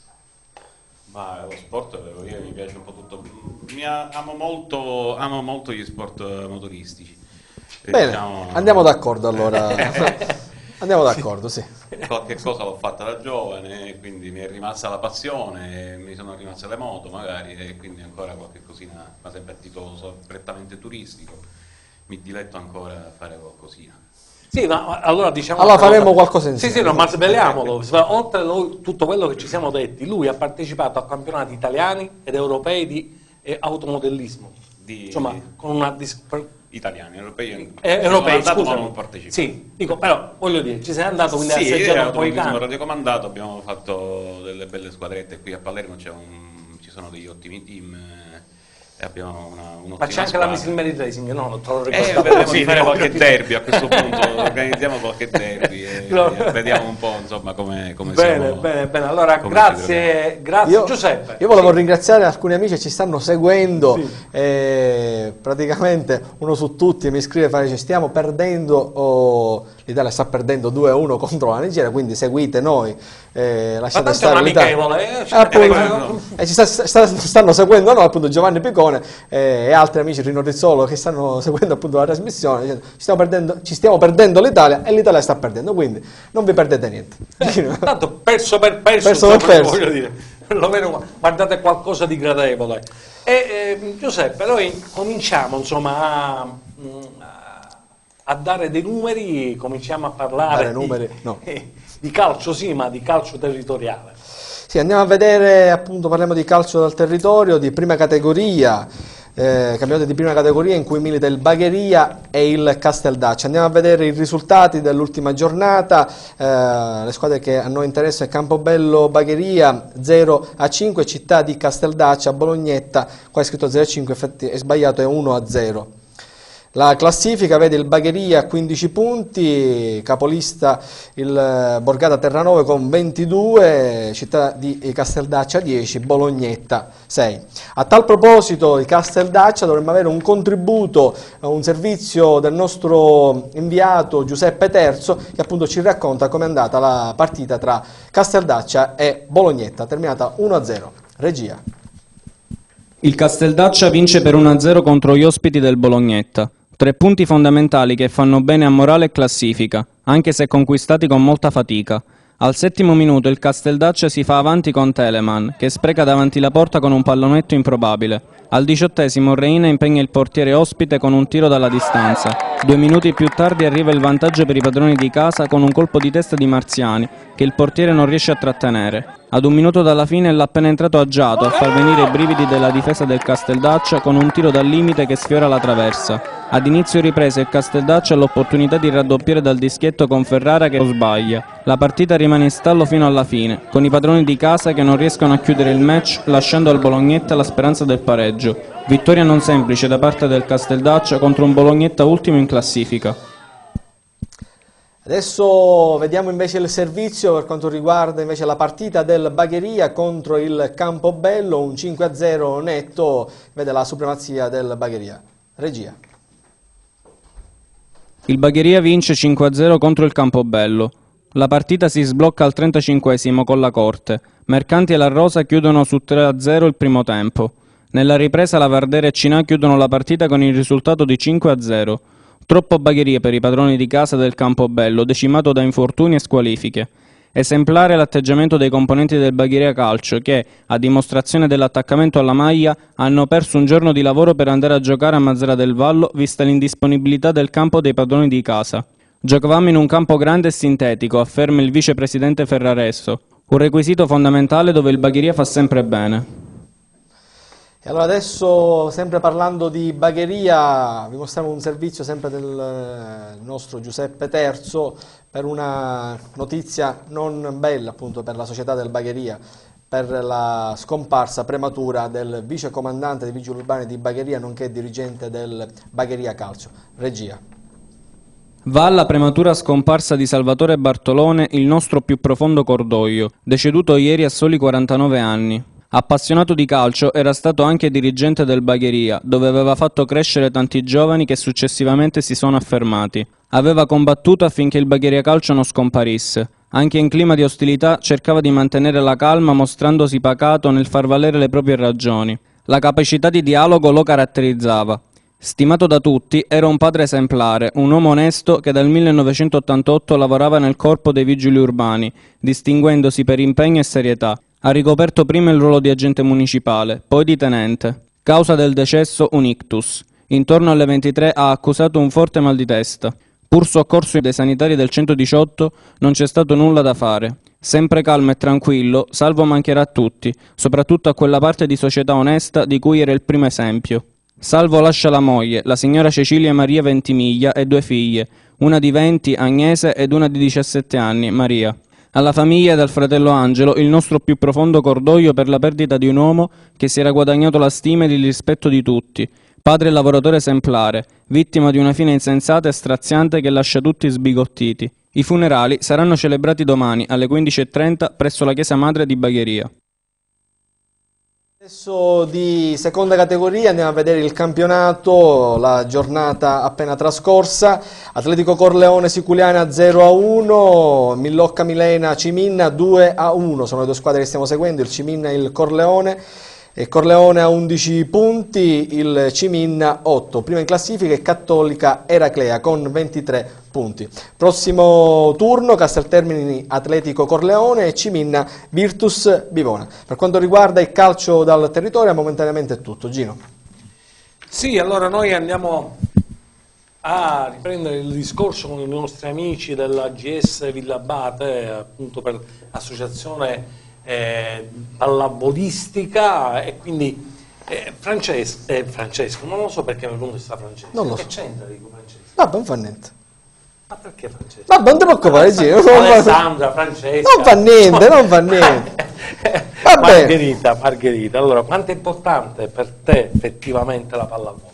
Ma lo sport, io mi piace un po' tutto. Mi a- amo molto, amo molto gli sport motoristici. E Bene, diciamo- andiamo d'accordo allora. Andiamo d'accordo, sì. Qualche cosa l'ho fatta da giovane, quindi mi è rimasta la passione, mi sono rimaste le moto magari, e quindi ancora qualche cosina, ma sempre a titolo prettamente turistico, mi diletto ancora a fare qualcosina. Sì, ma allora diciamo... Allora faremo qualcosa Sì, insieme. sì, no, ma sveliamolo. Oltre a tutto quello che ci siamo detti, lui ha partecipato a campionati italiani ed europei di eh, automodellismo. Di, Insomma, con una... Dis- italiani, europei, Eh, ci europei, sono andato, scusa. ma non partecipato. Sì, dico, però voglio dire, ci sei andato, quindi Sì, hai io assaggiato ero un po' i automobilismo campi. radiocomandato, abbiamo fatto delle belle squadrette qui a Palermo, c'è un, ci sono degli ottimi team eh, e abbiamo una, un'ottima Ma c'è anche squadra. la Missile Merit Racing, no? Non te lo Eh, ricordo. vedremo di fare qualche derby a questo punto, organizziamo qualche derby e, No. e vediamo un po' insomma come, come Bene, siamo. bene, bene. Allora, come grazie, grazie Io, Giuseppe. io volevo Sì. ringraziare alcuni amici che ci stanno seguendo, Sì. eh, praticamente uno su tutti mi scrive, fa, dice, stiamo perdendo, oh, l'Italia sta perdendo due a uno contro la Nigeria, quindi seguite noi, eh, lasciate tanto è stare un l'Italia. amichevole, eh, Eh, appunto, eh, no. e ci sta- sta- stanno seguendo noi, appunto Giovanni Piccone eh, e altri amici Rino Rizzolo che stanno seguendo appunto la trasmissione, dicendo, ci stiamo perdendo, ci stiamo perdendo l'Italia e l'Italia sta perdendo, quindi non vi perdete niente. Tanto perso per perso, Perso per insomma, perso. voglio dire, perlomeno guardate qualcosa di gradevole. E eh, Giuseppe, noi cominciamo insomma a, a- a dare dei numeri, cominciamo a parlare Dare numeri, di, no. di calcio, sì, ma di calcio territoriale. Sì, andiamo a vedere, appunto, parliamo di calcio dal territorio, di prima categoria, eh, campionato di prima categoria in cui milita il Bagheria e il Casteldaccia. Andiamo a vedere i risultati dell'ultima giornata, eh, le squadre che a noi interessano: Campobello Bagheria zero a cinque, Città di Casteldaccia, Bolognetta, qua è scritto zero a cinque, infatti è sbagliato, è uno a zero. La classifica vede il Bagheria a quindici punti, capolista il Borgata Terranove con ventidue, Città di Casteldaccia dieci, Bolognetta sei. A tal proposito il Casteldaccia dovremmo avere un contributo, un servizio del nostro inviato Giuseppe Terzo che appunto ci racconta com'è andata la partita tra Casteldaccia e Bolognetta, terminata uno a zero. Regia. Il Casteldaccia vince per uno a zero contro gli ospiti del Bolognetta. Tre punti fondamentali che fanno bene a morale e classifica, anche se conquistati con molta fatica. Al settimo minuto il Casteldaccia si fa avanti con Telemann, che spreca davanti la porta con un pallonetto improbabile. Al diciottesimo Reina impegna il portiere ospite con un tiro dalla distanza. Due minuti più tardi arriva il vantaggio per i padroni di casa con un colpo di testa di Marziani, che il portiere non riesce a trattenere. Ad un minuto dalla fine è l'appena entrato Aggiato a far venire i brividi della difesa del Casteldaccia con un tiro dal limite che sfiora la traversa. Ad inizio ripresa il Casteldaccia ha l'opportunità di raddoppiare dal dischetto con Ferrara che lo sbaglia. La partita rimane in stallo fino alla fine, con i padroni di casa che non riescono a chiudere il match lasciando al Bolognetta la speranza del pareggio. Vittoria non semplice da parte del Casteldaccia contro un Bolognetta ultimo in classifica. Adesso vediamo invece il servizio per quanto riguarda invece la partita del Bagheria contro il Campobello, un cinque a zero netto, vede la supremazia del Bagheria. Regia. Il Bagheria vince cinque a zero contro il Campobello. La partita si sblocca al trentacinquesimo con la Corte. Mercanti e La Rosa chiudono su tre a zero il primo tempo. Nella ripresa la Vardera e Cinà chiudono la partita con il risultato di cinque a zero. Troppo Bagheria per i padroni di casa del Campobello, decimato da infortuni e squalifiche. Esemplare l'atteggiamento dei componenti del Bagheria Calcio che, a dimostrazione dell'attaccamento alla maglia, hanno perso un giorno di lavoro per andare a giocare a Mazara del Vallo vista l'indisponibilità del campo dei padroni di casa. Giocavamo in un campo grande e sintetico, afferma il vicepresidente Ferraresso, un requisito fondamentale dove il Bagheria fa sempre bene. E allora adesso, sempre parlando di Bagheria, vi mostriamo un servizio sempre del nostro Giuseppe Terzo per una notizia non bella appunto per la società del Bagheria, per la scomparsa prematura del vice comandante dei Vigili Urbani di Bagheria, nonché dirigente del Bagheria Calcio. Regia. Va alla prematura scomparsa di Salvatore Bartolone il nostro più profondo cordoglio, deceduto ieri a soli quarantanove anni. Appassionato di calcio, era stato anche dirigente del Bagheria, dove aveva fatto crescere tanti giovani che successivamente si sono affermati. Aveva combattuto affinché il Bagheria Calcio non scomparisse. Anche in clima di ostilità cercava di mantenere la calma, mostrandosi pacato nel far valere le proprie ragioni. La capacità di dialogo lo caratterizzava. Stimato da tutti, era un padre esemplare, un uomo onesto che dal millenovecentottantotto lavorava nel corpo dei Vigili Urbani, distinguendosi per impegno e serietà. Ha ricoperto prima il ruolo di agente municipale, poi di tenente. Causa del decesso un ictus. Intorno alle ventitré ha accusato un forte mal di testa. Pur soccorso dai sanitari del centodiciotto, non c'è stato nulla da fare. Sempre calmo e tranquillo, Salvo mancherà a tutti, soprattutto a quella parte di società onesta di cui era il primo esempio. Salvo lascia la moglie, la signora Cecilia Maria Ventimiglia, e due figlie, una di venti, Agnese, ed una di diciassette anni, Maria. Alla famiglia ed al fratello Angelo il nostro più profondo cordoglio per la perdita di un uomo che si era guadagnato la stima ed il rispetto di tutti, padre e lavoratore esemplare, vittima di una fine insensata e straziante che lascia tutti sbigottiti. I funerali saranno celebrati domani alle quindici e trenta presso la chiesa madre di Bagheria. Adesso di seconda categoria andiamo a vedere il campionato, la giornata appena trascorsa. Atletico Corleone Siculiana zero a uno, Millocca Milena Ciminna due a uno, sono le due squadre che stiamo seguendo, il Ciminna e il Corleone. Il Corleone ha undici punti, il Ciminna otto. Prima in classifica è Cattolica Eraclea con ventitré punti. Prossimo turno Casteltermini Atletico Corleone e Ciminna Virtus Bivona. Per quanto riguarda il calcio dal territorio momentaneamente è tutto. Gino. Sì, allora noi andiamo a riprendere il discorso con i nostri amici della G S Villabate, appunto per l'associazione Eh, pallavolistica, e quindi eh, Francesco, eh, Francesco, non lo so perché mi è venuto sta Francesco. Non lo che so. c'entra, dico Francesco? Vabbè, non fa niente. Ma perché Francesco? Vabbè, non ti preoccupare, Gino. Alessandra, Francesca. Non fa niente, non fa niente. Vabbè. Margherita, Margherita, allora quanto è importante per te effettivamente la pallavolo?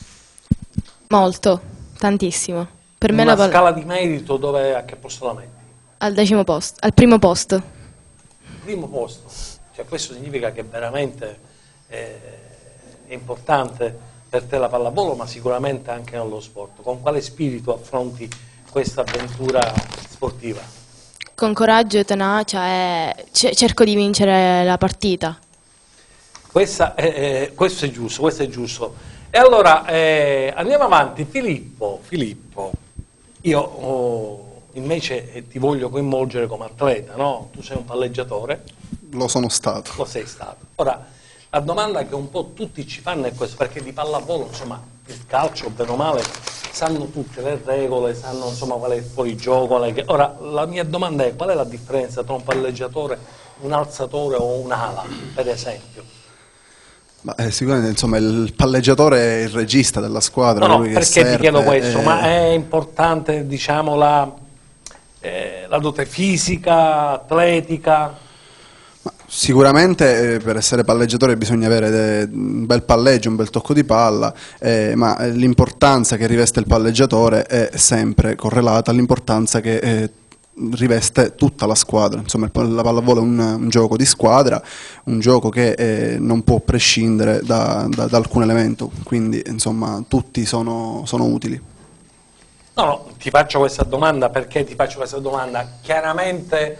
Molto, tantissimo. Per me Una la palla... scala di merito dove, a che posto la metti? Al decimo posto, al primo posto. Primo posto, cioè questo significa che veramente eh, è importante per te la pallavolo, ma sicuramente anche nello sport. Con quale spirito affronti questa avventura sportiva? Con coraggio e tenacia e cerco di vincere la partita. Questa è, eh, questo è giusto, questo è giusto. E allora eh, andiamo avanti. Filippo, Filippo, io oh, invece eh, ti voglio coinvolgere come atleta, no? Tu sei un palleggiatore. Lo sono stato. Lo sei stato. Ora, la domanda che un po' tutti ci fanno è questa, perché di pallavolo, insomma, il calcio, bene o male, sanno tutte le regole, sanno insomma qual è il fuorigioco. Qual è che... Ora, la mia domanda è: qual è la differenza tra un palleggiatore, un alzatore o un'ala, per esempio? Ma, eh, sicuramente insomma il palleggiatore è il regista della squadra. No, no, che perché serve, ti chiedo questo? eh... Ma è importante, diciamo, la, eh, la dote fisica, atletica? Ma sicuramente eh, per essere palleggiatore bisogna avere de, un bel palleggio, un bel tocco di palla, eh, ma eh, l'importanza che riveste il palleggiatore è sempre correlata all'importanza che eh, riveste tutta la squadra. Insomma, la pallavolo è un, un gioco di squadra, un gioco che eh, non può prescindere da, da, da alcun elemento, quindi insomma tutti sono, sono utili. No, no, ti faccio questa domanda perché ti faccio questa domanda. Chiaramente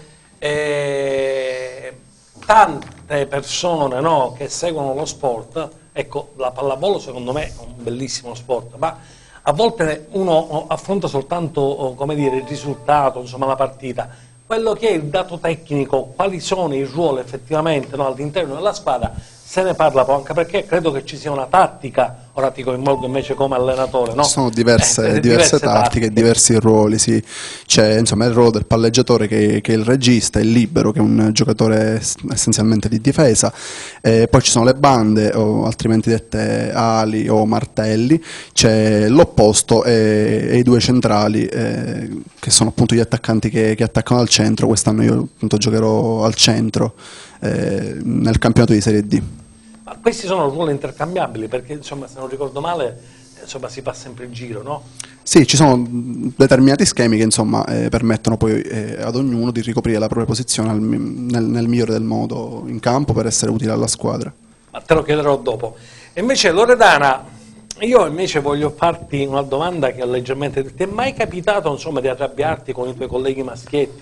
eh, tante persone, no, che seguono lo sport, ecco, la pallavolo secondo me è un bellissimo sport, ma a volte uno affronta soltanto, come dire, il risultato, insomma la partita. Quello che è il dato tecnico, quali sono i ruoli effettivamente, no, all'interno della squadra, se ne parla poco, anche perché credo che ci sia una tattica, ora ti coinvolgo invece come allenatore, no? Ci sono diverse, Eh, diverse, diverse tattiche, tattiche. diversi ruoli, sì. C'è insomma il ruolo del palleggiatore che, che è il regista, il libero che è un giocatore es- essenzialmente di difesa, e poi ci sono le bande, o altrimenti dette ali o martelli, c'è l'opposto e, e i due centrali eh, che sono appunto gli attaccanti che, che attaccano al centro. Quest'anno io appunto giocherò al centro eh, nel campionato di Serie D. Ma questi sono ruoli intercambiabili, perché insomma, se non ricordo male, insomma, si fa sempre il giro, no? Sì, ci sono determinati schemi che insomma eh, permettono poi eh, ad ognuno di ricoprire la propria posizione al mi- nel, nel migliore del modo in campo per essere utile alla squadra. Ma te lo chiederò dopo. E invece Loredana, io invece voglio farti una domanda che ho leggermente... Ti è mai capitato insomma di arrabbiarti con i tuoi colleghi maschietti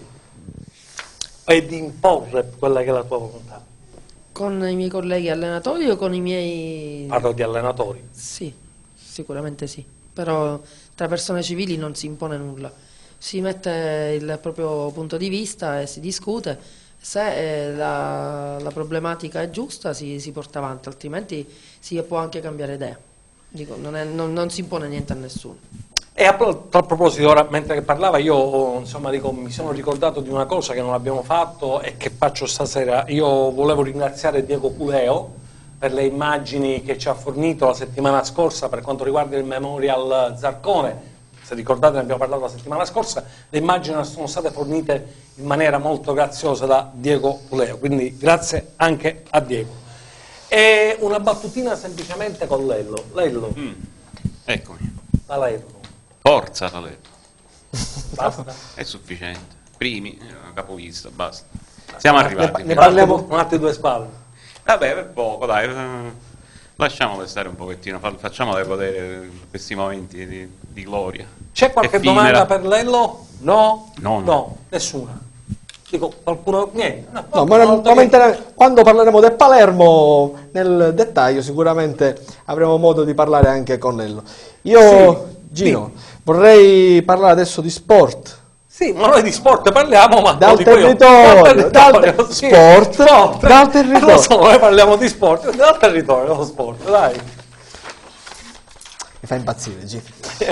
e di imporre quella che è la tua volontà? Con i miei colleghi allenatori o con i miei... Parlo di allenatori. Sì, sicuramente sì, però tra persone civili non si impone nulla, si mette il proprio punto di vista e si discute, se eh, la, la problematica è giusta si, si porta avanti, altrimenti si può anche cambiare idea. Dico, non, è, non, non si impone niente a nessuno. E a, pro- a proposito, ora mentre che parlava io insomma, dico, mi sono ricordato di una cosa che non abbiamo fatto e che faccio stasera. Io volevo ringraziare Diego Culeo per le immagini che ci ha fornito la settimana scorsa per quanto riguarda il Memorial Zarcone. Se ricordate ne abbiamo parlato la settimana scorsa, le immagini sono state fornite in maniera molto graziosa da Diego Culeo, quindi grazie anche a Diego. E una battutina semplicemente con Lello. Lello, Mm. Eccomi. Palermo. Forza Palermo. Basta. È sufficiente. Primi, eh, capovista, basta. Siamo Ne, arrivati. ne parliamo un attimo due spalle. Vabbè, per poco, dai. eh, Lasciamole stare un pochettino, fa- facciamole godere questi momenti di, di gloria. C'è qualche Effimera. domanda per Lello? No? No, no. Nessuna. Dico, qualcuno? Niente. No, No, una ma volta momentanea- quando parleremo del Palermo nel dettaglio sicuramente avremo modo di parlare anche con Lello. Io, Gino, vorrei parlare adesso di sport. che- Sì, ma noi di sport parliamo, ma Dal lo dico io. territorio, dal territorio, te- sì. sport, dal territorio. Lo so, noi parliamo di sport, dal territorio, dello sport, dai. Mi fa impazzire, Gino.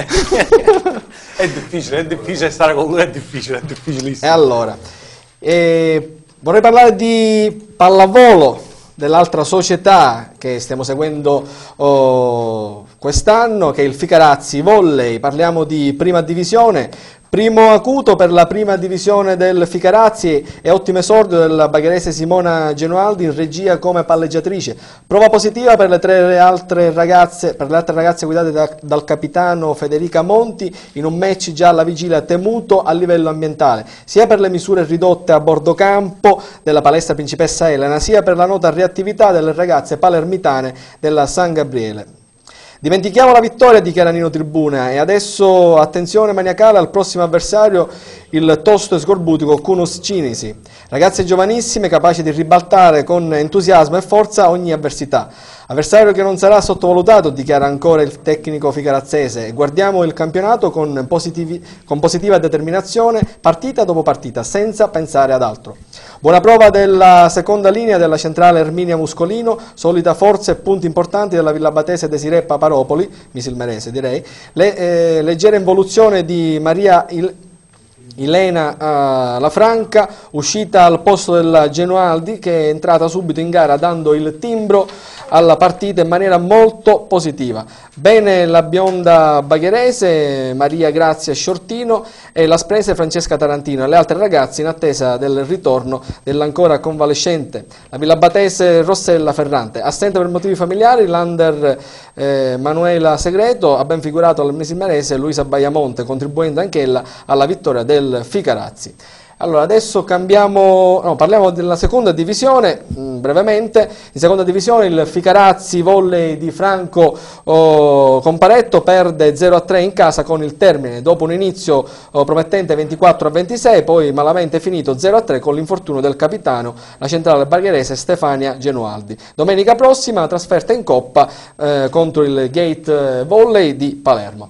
È difficile, è difficile stare con lui, è difficile, è E difficilissimo. allora, eh, vorrei parlare di pallavolo, dell'altra società che stiamo seguendo oh, quest'anno, che è il Ficarazzi Volley. Parliamo di prima divisione. Primo acuto per la prima divisione del Ficarazzi e ottimo esordio della bagherese Simona Genualdi in regia come palleggiatrice. Prova positiva per le tre altre ragazze, per le altre ragazze guidate da- dal capitano Federica Monti in un match già alla vigilia temuto a livello ambientale, sia per le misure ridotte a bordo campo della palestra Principessa Elena, sia per la nota reattività delle ragazze palermitane della San Gabriele. Dimentichiamo la vittoria, dichiara Nino Tribuna, e adesso attenzione maniacale al prossimo avversario, il tosto e scorbutico Cunus Cinisi. Ragazze giovanissime capaci di ribaltare con entusiasmo e forza ogni avversità. Avversario che non sarà sottovalutato, dichiara ancora il tecnico ficarazzese. Guardiamo il campionato con, positivi, con positiva determinazione, partita dopo partita, senza pensare ad altro. Buona prova della seconda linea della centrale Erminia Muscolino, solita forza e punti importanti della villabatese Desiree Paparopoli, misilmerese direi, le, eh, leggera involuzione di Maria Il- Ilena uh, Lafranca, uscita al posto della Genualdi, che è entrata subito in gara dando il timbro alla partita in maniera molto positiva. Bene la bionda bagherese Maria Grazia Sciortino e la sprese Francesca Tarantino e le altre ragazze in attesa del ritorno dell'ancora convalescente. La villabatese Rossella Ferrante, assente per motivi familiari, l'under eh, Manuela Segreto, ha ben figurato al mesimarese Luisa Baiamonte, contribuendo anch'ella alla vittoria del Ficarazzi. Allora, adesso cambiamo, no, parliamo della seconda divisione, mh, brevemente. In seconda divisione il Ficarazzi Volley di Franco oh, Comparetto perde zero a tre in casa con il Termine, dopo un inizio oh, promettente ventiquattro a ventisei, poi malamente finito zero a tre con l'infortunio del capitano, la centrale bargherese Stefania Genualdi. Domenica prossima trasferta in Coppa eh, contro il Gate Volley di Palermo.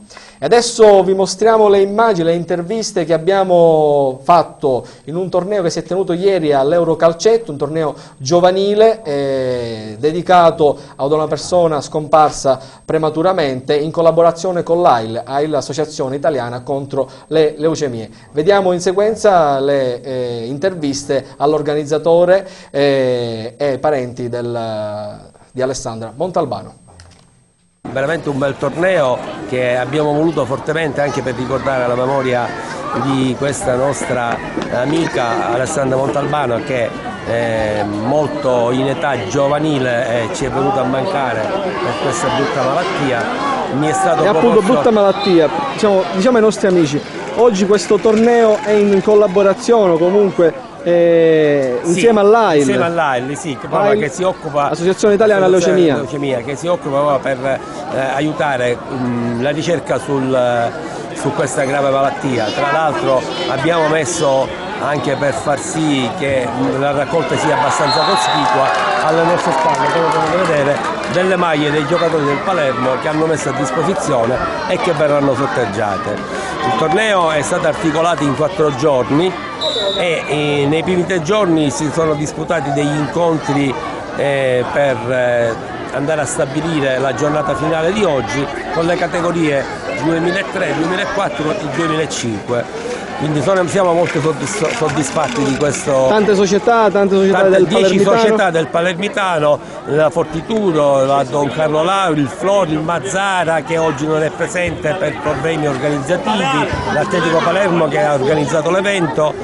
E adesso vi mostriamo le immagini, le interviste che abbiamo fatto in un torneo che si è tenuto ieri all'Eurocalcetto, un torneo giovanile eh, dedicato ad una persona scomparsa prematuramente in collaborazione con l'A I L, A I L, l'Associazione Italiana contro le Leucemie. Vediamo in sequenza le eh, interviste all'organizzatore eh, e parenti del, di Alessandra Montalbano. Veramente un bel torneo che abbiamo voluto fortemente anche per ricordare la memoria di questa nostra amica Alessandra Montalbano, che è molto in età giovanile e ci è venuta a mancare per questa brutta malattia. Mi è stato e proposto... appunto brutta malattia, diciamo, diciamo ai nostri amici, oggi questo torneo è in collaborazione comunque Eh, insieme sì, all'A I L, insieme all'A I L, sì, che, proprio, che si occupa, Associazione Italiana Leucemia. Leucemia, che si occupa per eh, aiutare mh, la ricerca sul, su questa grave malattia. Tra l'altro abbiamo messo, anche per far sì che la raccolta sia abbastanza cospicua, alle nostre spalle, come potete vedere, delle maglie dei giocatori del Palermo che hanno messo a disposizione e che verranno sorteggiate. Il torneo è stato articolato in quattro giorni e, e nei primi tre giorni si sono disputati degli incontri eh, per eh, andare a stabilire la giornata finale di oggi con le categorie duemilatré, duemilaquattro e duemilacinque. Quindi sono, siamo molto soddisfatti di questo. Tante società, tante società tante, del dieci Palermitano. società del Palermitano, la Fortitudo, la Don Carlo Lauri, il Flori, il Mazzara che oggi non è presente per problemi organizzativi, l'Atletico Palermo che ha organizzato l'evento,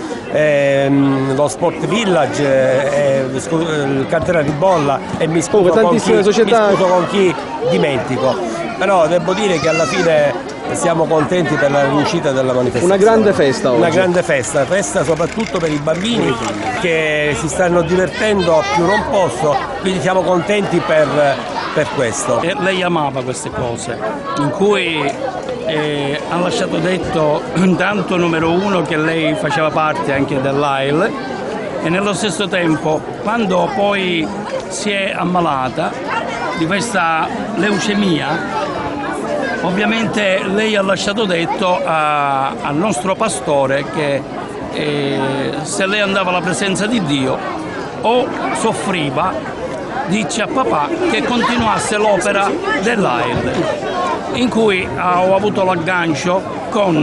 ehm, lo Sport Village, eh, il Cantera Ribolla e mi scuso, con chi, società... mi scuso con chi dimentico. Però devo dire che alla fine siamo contenti per la riuscita della manifestazione. Una grande festa oggi. Una grande festa, festa soprattutto per i bambini che si stanno divertendo a più non posso, quindi siamo contenti per, per questo. E lei amava queste cose, in cui eh, ha lasciato detto intanto numero uno che lei faceva parte anche dell'A I L e nello stesso tempo quando poi si è ammalata di questa leucemia, ovviamente lei ha lasciato detto a, al nostro pastore che eh, se lei andava alla presenza di Dio o soffriva, dice a papà che continuasse l'opera dell'A I L, in cui ho avuto l'aggancio con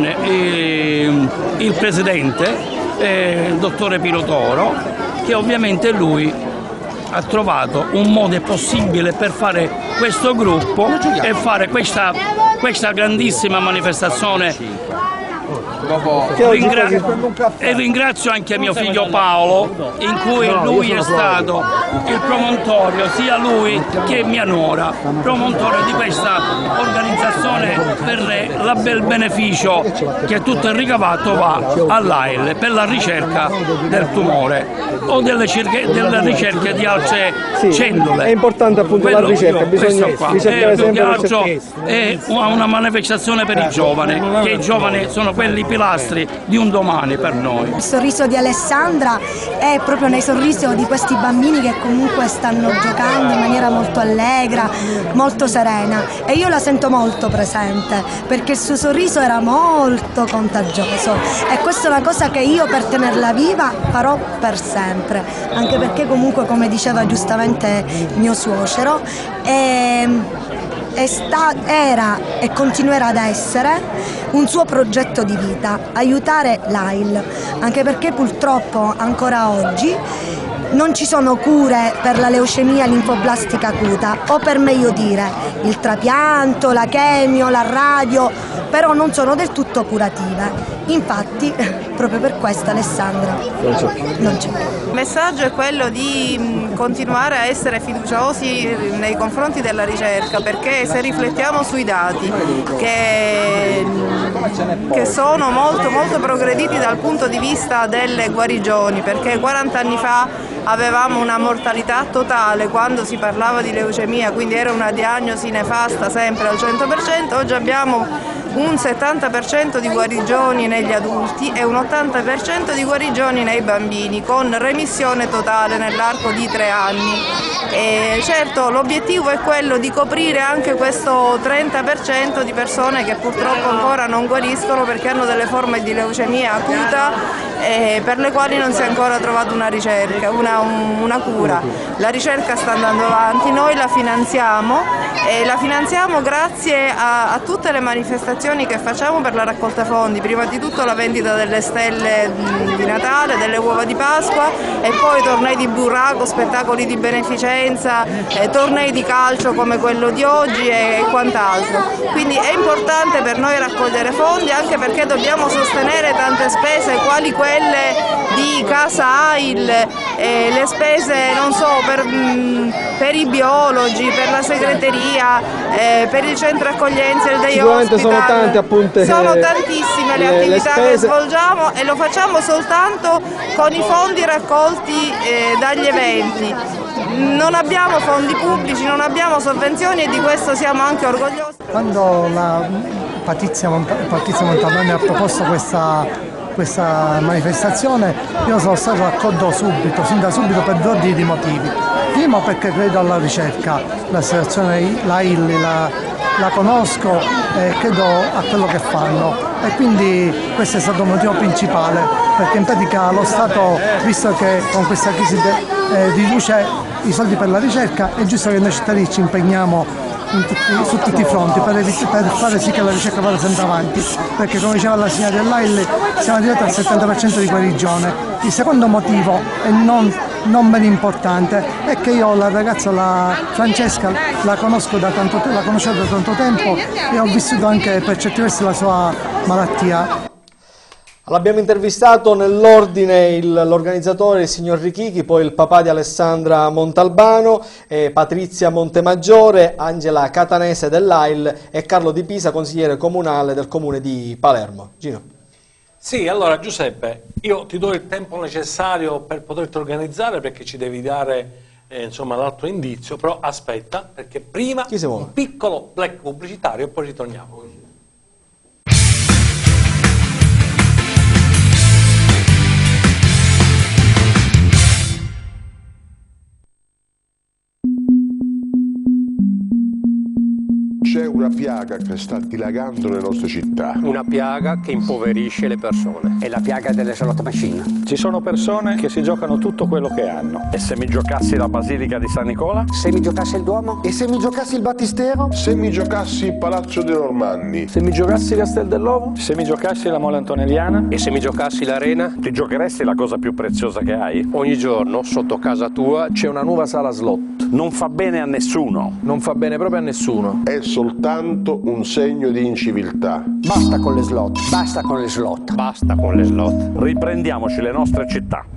eh, il presidente, eh, il dottore Pilotoro, che ovviamente lui ha trovato un modo possibile per fare questo gruppo e fare questa, questa grandissima manifestazione. Ringra e ringrazio anche mio figlio Paolo, in cui lui è stato il promontorio, sia lui che mia nuora, promontore di questa organizzazione per il beneficio che tutto il ricavato va all'A I L per la ricerca del tumore o delle, delle ricerche di altre sì, cellule. È importante appunto Quello, la ricerca, bisogna ricercare è, sempre altro, è una manifestazione per i giovani, che i giovani sono quelli pilastri di un domani per noi. Il sorriso di Alessandra è proprio nei sorrisi di questi bambini che comunque stanno giocando in maniera molto allegra, molto serena, e io la sento molto presente perché il suo sorriso era molto contagioso e questa è una cosa che io per tenerla viva farò per sempre, anche perché comunque, come diceva giustamente mio suocero, è È sta, era e continuerà ad essere un suo progetto di vita, aiutare l'A I L, anche perché purtroppo ancora oggi non ci sono cure per la leucemia linfoblastica acuta, o per meglio dire il trapianto, la chemio, la radio, però non sono del tutto curative. Infatti, proprio per questo Alessandra non c'è. Il messaggio è quello di continuare a essere fiduciosi nei confronti della ricerca, perché se riflettiamo sui dati che, che sono molto, molto progrediti dal punto di vista delle guarigioni, perché quaranta anni fa avevamo una mortalità totale quando si parlava di leucemia, quindi era una diagnosi nefasta sempre al cento per cento, oggi abbiamo un settanta per cento di guarigioni negli adulti e un ottanta per cento di guarigioni nei bambini, con remissione totale nell'arco di tre anni. E certo, l'obiettivo è quello di coprire anche questo trenta per cento di persone che purtroppo ancora non guariscono perché hanno delle forme di leucemia acuta eh, per le quali non si è ancora trovata una ricerca, una, una cura. La ricerca sta andando avanti, noi la finanziamo e la finanziamo grazie a, a tutte le manifestazioni che facciamo per la raccolta fondi, prima di tutto la vendita delle stelle di Natale, delle uova di Pasqua e poi tornei di burraco, spettacoli di beneficenza, eh, tornei di calcio come quello di oggi e quant'altro. Quindi è importante per noi raccogliere fondi anche perché dobbiamo sostenere tante spese quali quelle di Casa A I L, eh, le spese non so, per, mh, per i biologi, per la segreteria, eh, per il centro accoglienza, il day Sicuramente hospital. sono tante appunto Sono tantissime le, le, attività le che svolgiamo e lo facciamo soltanto con i fondi raccolti eh, dagli eventi. Non abbiamo fondi pubblici, non abbiamo sovvenzioni e di questo siamo anche orgogliosi. Quando la Patrizia, Mont Patrizia Montalbano ha proposto questa, questa manifestazione, io sono stato d'accordo subito, sin da subito per due ordini di motivi. Primo perché credo alla ricerca, l'associazione la I L L la, la conosco e credo a quello che fanno e quindi questo è stato il motivo principale, perché in pratica lo Stato, visto che con questa crisi eh, riduce i soldi per la ricerca, è giusto che noi cittadini ci impegniamo in tutti, su tutti i fronti per, per fare sì che la ricerca vada sempre avanti, perché come diceva la signora dell'A I L L siamo arrivati al settanta per cento di guarigione. Il secondo motivo, e non, non meno importante, è che io la ragazza, la Francesca, la conosco da tanto, la conoscevo da tanto tempo e ho vissuto anche per certi versi la sua malattia. L'abbiamo intervistato nell'ordine l'organizzatore, il signor Richichi, poi il papà di Alessandra Montalbano, eh, Patrizia Montemaggiore, Angela Catanese dell'A I L e Carlo Di Pisa, consigliere comunale del comune di Palermo. Gino. Sì, allora Giuseppe, io ti do il tempo necessario per poterti organizzare perché ci devi dare eh, insomma l'altro indizio, però aspetta perché prima un piccolo break pubblicitario e poi ritorniamo. C'è una piaga che sta dilagando nelle nostre città. Una piaga che impoverisce le persone. È la piaga delle slot machine. Ci sono persone che si giocano tutto quello che hanno. E se mi giocassi la Basilica di San Nicola? Se mi giocassi il Duomo? E se mi giocassi il Battistero? Se mi giocassi il Palazzo dei Normanni? Se mi giocassi Castel dell'Ovo? Se mi giocassi la Mole Antonelliana? E se mi giocassi l'Arena? Ti giocheresti la cosa più preziosa che hai? Ogni giorno, sotto casa tua, c'è una nuova sala slot. Non fa bene a nessuno. Non fa bene proprio a nessuno. È soltanto un segno di inciviltà. Basta con le slot, basta con le slot, basta con le slot. Riprendiamoci le nostre città.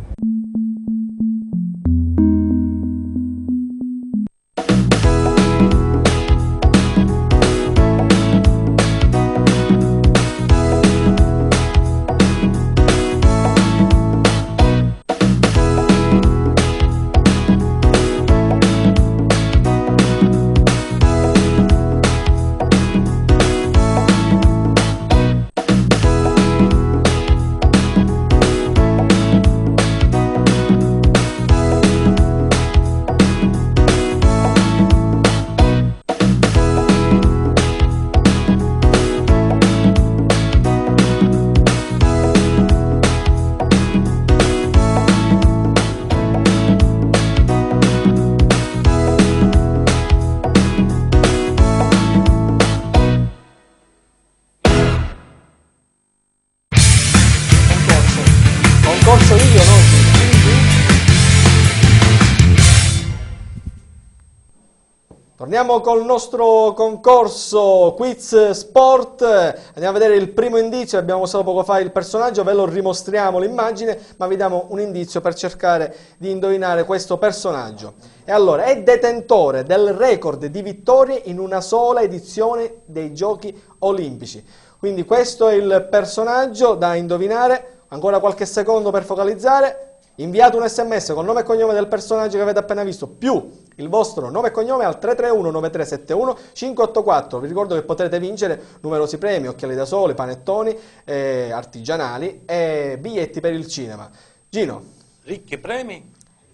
Torniamo col nostro concorso Quiz Sport, andiamo a vedere il primo indizio, abbiamo mostrato poco fa il personaggio, ve lo rimostriamo l'immagine, ma vi diamo un indizio per cercare di indovinare questo personaggio. E allora, è detentore del record di vittorie in una sola edizione dei Giochi Olimpici. Quindi questo è il personaggio da indovinare, ancora qualche secondo per focalizzare. Inviate un sms con nome e cognome del personaggio che avete appena visto, più il vostro nome e cognome al tre tre uno nove tre sette uno cinque otto quattro. Vi ricordo che potrete vincere numerosi premi, occhiali da sole, panettoni eh, artigianali e biglietti per il cinema. Gino. Ricchi premi?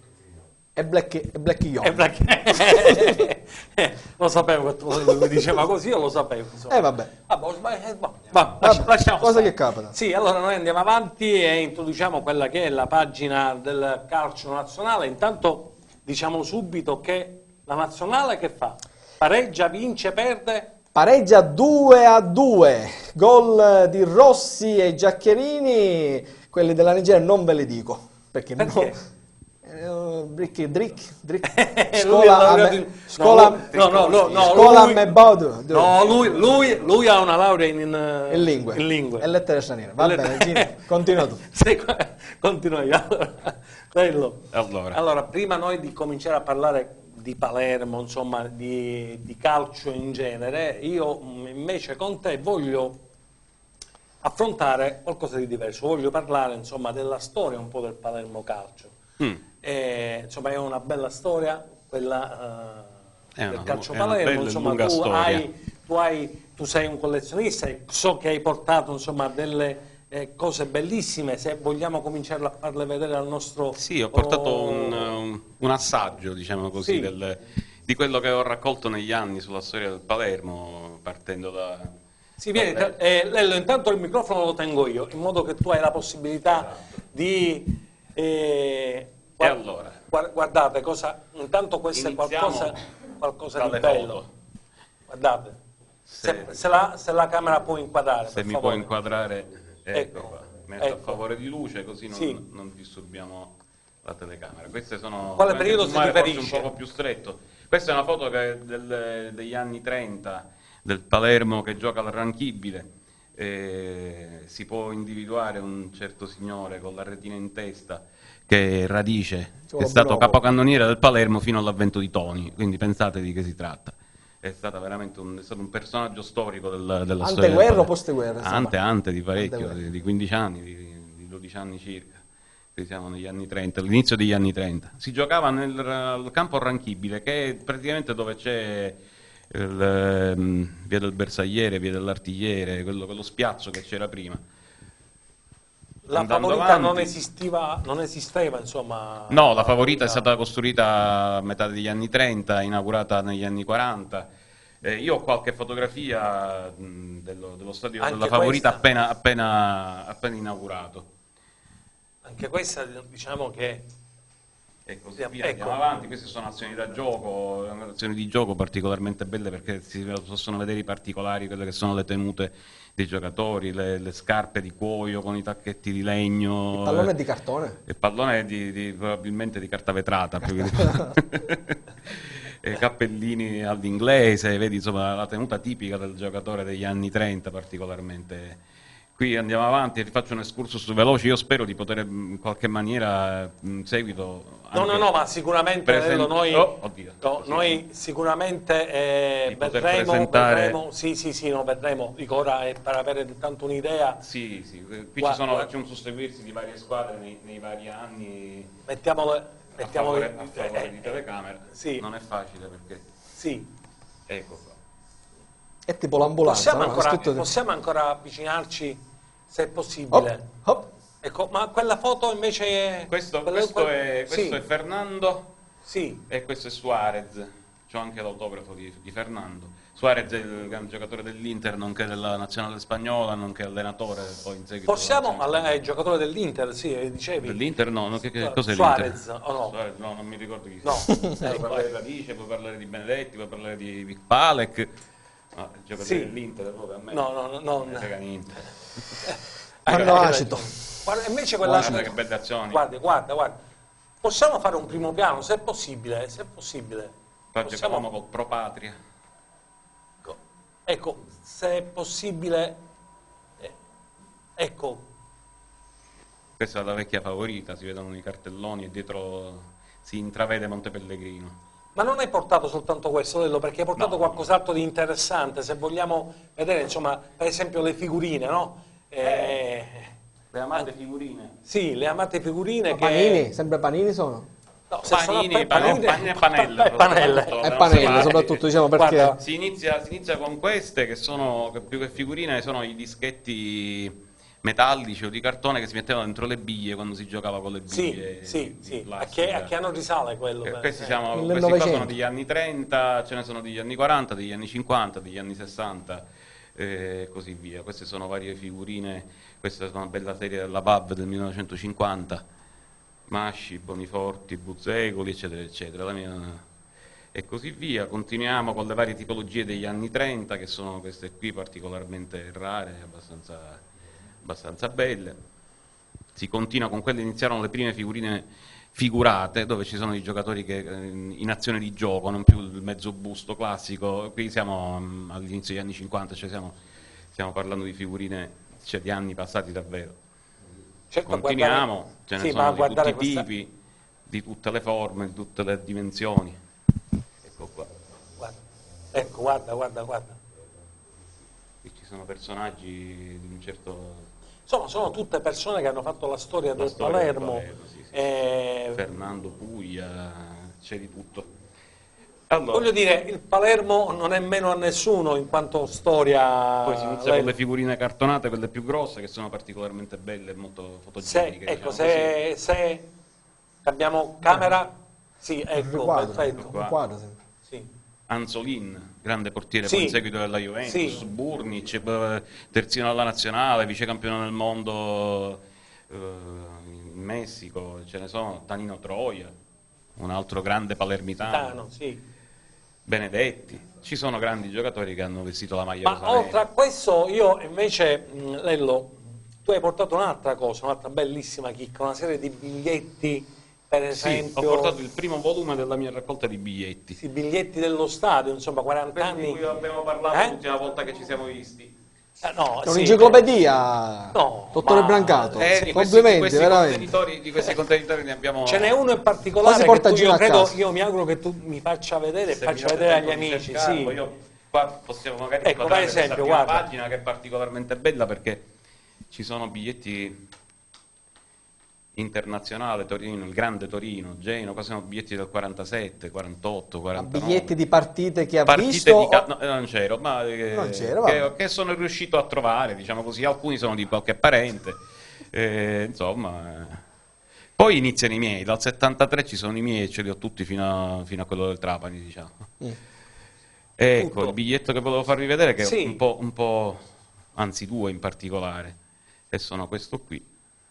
E Black, e Black Young. E Black... lo sapevo che tu mi diceva così, io lo sapevo. Eh vabbè. Vabbè, va, va, va, lascia, lasciamo cosa stare. che capita. Sì, allora noi andiamo avanti e introduciamo quella che è la pagina del calcio nazionale. Intanto diciamo subito che la nazionale che fa? Pareggia, vince, perde? Pareggia due a due, gol di Rossi e Giaccherini, quelli della Nigeria non ve li dico, perché, perché? No. Drick, drick, drick. Scola a me, scola, no, no, no, no, scola lui, a me bodo. No, lui, lui, lui ha una laurea in, in lingue, in lingue. E lettere straniere. Va bene, Gino, continua tu. Sì, continua io. Allora, allora. allora, prima noi di cominciare a parlare di Palermo, insomma, di, di calcio in genere, io invece con te voglio affrontare qualcosa di diverso. Voglio parlare, insomma, della storia un po' del Palermo Calcio. Mm. E, insomma, è una bella storia quella uh, del una, calcio Palermo. Insomma, tu, hai, tu, hai, tu sei un collezionista e so che hai portato, insomma, delle eh, cose bellissime. Se vogliamo cominciare a farle vedere al nostro... Sì, ho portato oh... un, un, un assaggio, diciamo così, sì. del, di quello che ho raccolto negli anni sulla storia del Palermo, partendo da... Sì, vieni, eh, Lello, intanto il microfono lo tengo io, in modo che tu hai la possibilità esatto. di... Eh, E allora? Guardate, cosa, intanto questo è qualcosa, qualcosa di bello. Foto. Guardate, se, se, la, se la camera può inquadrare. Se mi favore. può inquadrare, ecco, ecco qua. Metto ecco. a favore di luce così non, sì. non disturbiamo la telecamera. Queste sono... Quale periodo si riferisce? Un po' più stretto. Questa è una foto che del, degli anni trenta, del Palermo che gioca all'arranchibile. Eh, si può individuare un certo signore con la retina in testa che è Radice, che è stato capocannoniere del Palermo fino all'avvento di Toni, quindi pensate di che si tratta. È, stata veramente un, è stato un personaggio storico del, della ante storia. Anteguerra o postguerra? Ante, ante di parecchio, di, di quindici anni, di, di dodici anni circa. Qui siamo negli anni trenta, all'inizio degli anni trenta. Si giocava nel, nel campo arranchibile, che è praticamente dove c'è il, um, via del Bersagliere, via dell'Artigliere, quello, quello spiazzo che c'era prima. La Andando Favorita avanti, non esisteva, non esisteva, insomma... No, la Favorita è stata costruita a metà degli anni trenta, inaugurata negli anni quaranta. Eh, io ho qualche fotografia mh, dello, dello stadio Anche della Favorita questa? appena, appena, appena inaugurato. Anche questa, diciamo che... E così via, ecco. Andiamo avanti, queste sono azioni da gioco, azioni di gioco particolarmente belle perché si possono vedere i particolari, quelle che sono le tenute dei giocatori, le, le scarpe di cuoio con i tacchetti di legno. Il pallone è di cartone? Il pallone è di, di, probabilmente di carta vetrata, più che di... e cappellini all'inglese, vedi insomma la tenuta tipica del giocatore degli anni trenta particolarmente. Qui andiamo avanti e vi faccio un excursus veloce, io spero di poter in qualche maniera in seguito... No, no, no, ma sicuramente present... noi, oh, oddio, no, noi sicuramente eh, vedremo, presentare... vedremo, sì, sì, sì, no, vedremo, dico ora è per avere tanto un'idea. Sì, sì, qui guarda, ci sono, guarda. c'è un susseguirsi di varie squadre nei, nei vari anni. Mettiamole, mettiamole a favore, a favore eh, di telecamera, sì. Non è facile perché... Sì. Ecco qua. È tipo l'ambulanza, possiamo, no? ancora, Scritto... possiamo ancora avvicinarci, se è possibile. Hop, hop. Ecco, ma quella foto invece è... Questo, quella, questo, quella... È, questo sì. è Fernando sì. E questo è Suarez. C'ho anche l'autografo di, di Fernando. Suarez è il gran giocatore dell'Inter, nonché della nazionale spagnola, nonché allenatore poi in seguito. Possiamo, è il giocatore dell'Inter, sì, dicevi. Dell'Inter no, no che, che cos'è Suarez, l'Inter? o no? Suarez, no, non mi ricordo chi no. sia. Puoi parlare di Radice, puoi parlare di Benedetti, puoi parlare di Vic Palek. No, il giocatore sì. dell'Inter proprio a me. No, no, no, no. Non frega niente. Hanno acido. Guarda, invece quella... Guarda che belle azioni. Guarda, guarda, guarda. Possiamo fare un primo piano, se è possibile, se è possibile. Qua Possiamo... giocavamo col Pro Patria. Ecco, se è possibile... Eh, ecco. Questa è la vecchia Favorita, si vedono i cartelloni e dietro si intravede Monte Pellegrino. Ma non hai portato soltanto questo, Lello, perché hai portato no, qualcos'altro di interessante, se vogliamo vedere, insomma, per esempio le figurine, no? Eh, Le amate figurine. Sì, le amate figurine Ma che... Panini, sempre Panini sono? No, se sono Panini, pe- panini, panini e panelle. e panelle. soprattutto, E non panelle, separi. soprattutto, diciamo, perché- Guarda, si inizia, si inizia con queste che sono, che più che figurine, sono i dischetti metallici o di cartone che si mettevano dentro le biglie quando si giocava con le biglie. Sì, sì, di sì. A plastica. che, a che anno risale quello? Eh, per- questi eh. siamo, questi qua sono degli anni trenta, ce ne sono degli anni quaranta, degli anni cinquanta, degli anni sessanta e così via. Queste sono varie figurine, questa è una bella serie della P A V del millenovecentocinquanta, Masci, Boniforti, Buzzecoli, eccetera, eccetera. La mia... E così via. Continuiamo con le varie tipologie degli anni trenta, che sono queste qui particolarmente rare, abbastanza, abbastanza belle. Si continua con quelle, iniziarono le prime figurine figurate, dove ci sono i giocatori che in azione di gioco, non più il mezzo busto classico. Qui siamo um, all'inizio degli anni cinquanta, cioè siamo, stiamo parlando di figurine, cioè di anni passati davvero. Certo, Continuiamo, guardare- ce ne sì, sono ma di guardare tutti i questa- tipi, di tutte le forme, di tutte le dimensioni. Ecco qua. Guarda. Ecco, guarda, guarda, guarda. Qui ci sono personaggi di un certo... Insomma, sono tutte persone che hanno fatto la storia La del storia del Palermo. Palermo, sì, sì. eh, Fernando Puglia, c'è di tutto. Allora, Voglio dire, il Palermo non è meno a nessuno in quanto storia... poi si inizia lei- con le figurine cartonate, quelle più grosse, che sono particolarmente belle e molto se, fotogeniche. ecco, diciamo se, se abbiamo camera... Sì, ecco, Riquadro, perfetto. qua. riquadro, sì. Sì. Anzolin, grande portiere Sì. poi in seguito della Juventus, Sì. Burnic, eh, terzino alla nazionale, vice campione del mondo eh, in Messico, ce ne sono, Tanino Troia, un altro grande palermitano, Tano, sì. Benedetti, ci sono grandi giocatori che hanno vestito la maglia Ma rosanera. oltre a questo, io invece, mh, Lello, tu hai portato un'altra cosa, un'altra bellissima chicca, una serie di biglietti, per Sì, esempio... ho portato il primo volume della mia raccolta di biglietti. I biglietti dello stadio, insomma, quaranta Quelli di anni... cui abbiamo parlato Eh? l'ultima volta che ci siamo visti. Eh, no, È sì, un'enciclopedia, No, dottore ma- Brancato. Eh, di questi, di Complimenti, questi veramente. contenitori, di questi contenitori ne abbiamo... Ce n'è uno in particolare Quasi che tu, portagino io a credo, casa. io mi auguro che tu mi faccia vedere e Se faccia mi date vedere agli tempo di amici, cercarlo, sì. io qua possiamo magari Ecco, inquadrare per esempio, questa prima guarda. pagina che è particolarmente bella perché ci sono biglietti internazionale, Torino, il grande Torino, Genoa, qua sono biglietti del quarantasette, quarantotto, quarantanove. Biglietti di partite che ha Partite visto... di ca- no, eh, non c'ero, ma eh, Non c'ero, che, vabbè. che sono riuscito a trovare, diciamo così, alcuni sono di qualche parente, eh, insomma. eh. Poi iniziano i miei, dal settantatré ci sono i miei, ce li ho tutti fino a, fino a quello del Trapani, diciamo. Mm. Ecco, Tutto. il biglietto che volevo farvi vedere, che Sì. è un po', un po', anzi due in particolare, e sono questo qui.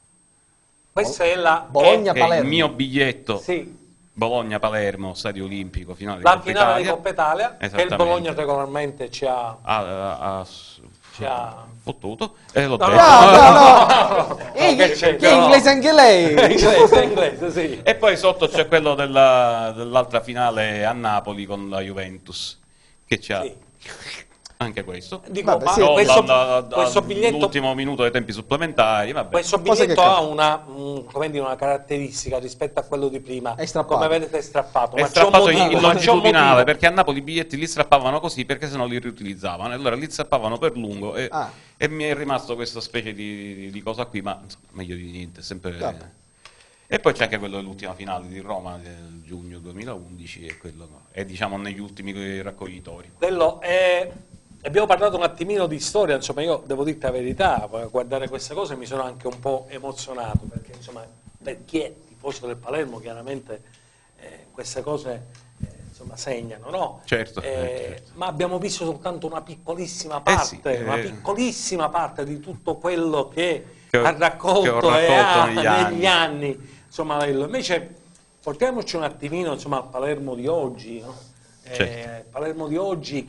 Questa è la... Bologna- è Che è il Palermo. mio biglietto, sì, Bologna-Palermo, Stadio Olimpico, finale di la Coppa finale di Italia. Coppa Italia, che il Esattamente. Bologna regolarmente ci ha... Ha, ha- ha Ci ha... fottuto, e l'ho No, detto. No, no, no! che Ehi, che, c'è? che è No. inglese anche lei! inglese, inglese, sì. E poi sotto c'è quello della- dell'altra finale a Napoli con la Juventus, che c'ha Sì. anche questo. Dico, Vabbè, ma sì. Gol questo, al- al- questo biglietto, all'ultimo minuto dei tempi supplementari, vabbè. questo Cose che biglietto ha capitano. una, mm, come dire, una caratteristica rispetto a quello di prima. È strappato. Come vedete è strappato. È ma c'è un strappato in, motivo, in ma c'è un longitudinale, motivo. perché a Napoli i biglietti li strappavano così perché sennò li riutilizzavano, e allora li strappavano per lungo e, Ah. e mi è rimasto questa specie di, di- di cosa qui, ma insomma, meglio di niente, sempre... Vabbè. E poi c'è anche quello dell'ultima finale di Roma del giugno duemilaundici, e quello è diciamo negli ultimi raccoglitori. Quello è- abbiamo parlato un attimino di storia, insomma io devo dirti la verità, a guardare queste cose mi sono anche un po' emozionato, perché insomma per chi è tifoso del Palermo chiaramente eh, queste cose eh, insomma segnano, no? Certo, Eh, eh, certo. Ma abbiamo visto soltanto una piccolissima Eh parte, sì, una eh. piccolissima parte di tutto quello che, Che ho- ha raccolto, che ho e raccolto ha negli negli anni. anni. Insomma, Lello. Invece portiamoci un attimino insomma, al Palermo di oggi, no? Eh, Certo. Palermo di oggi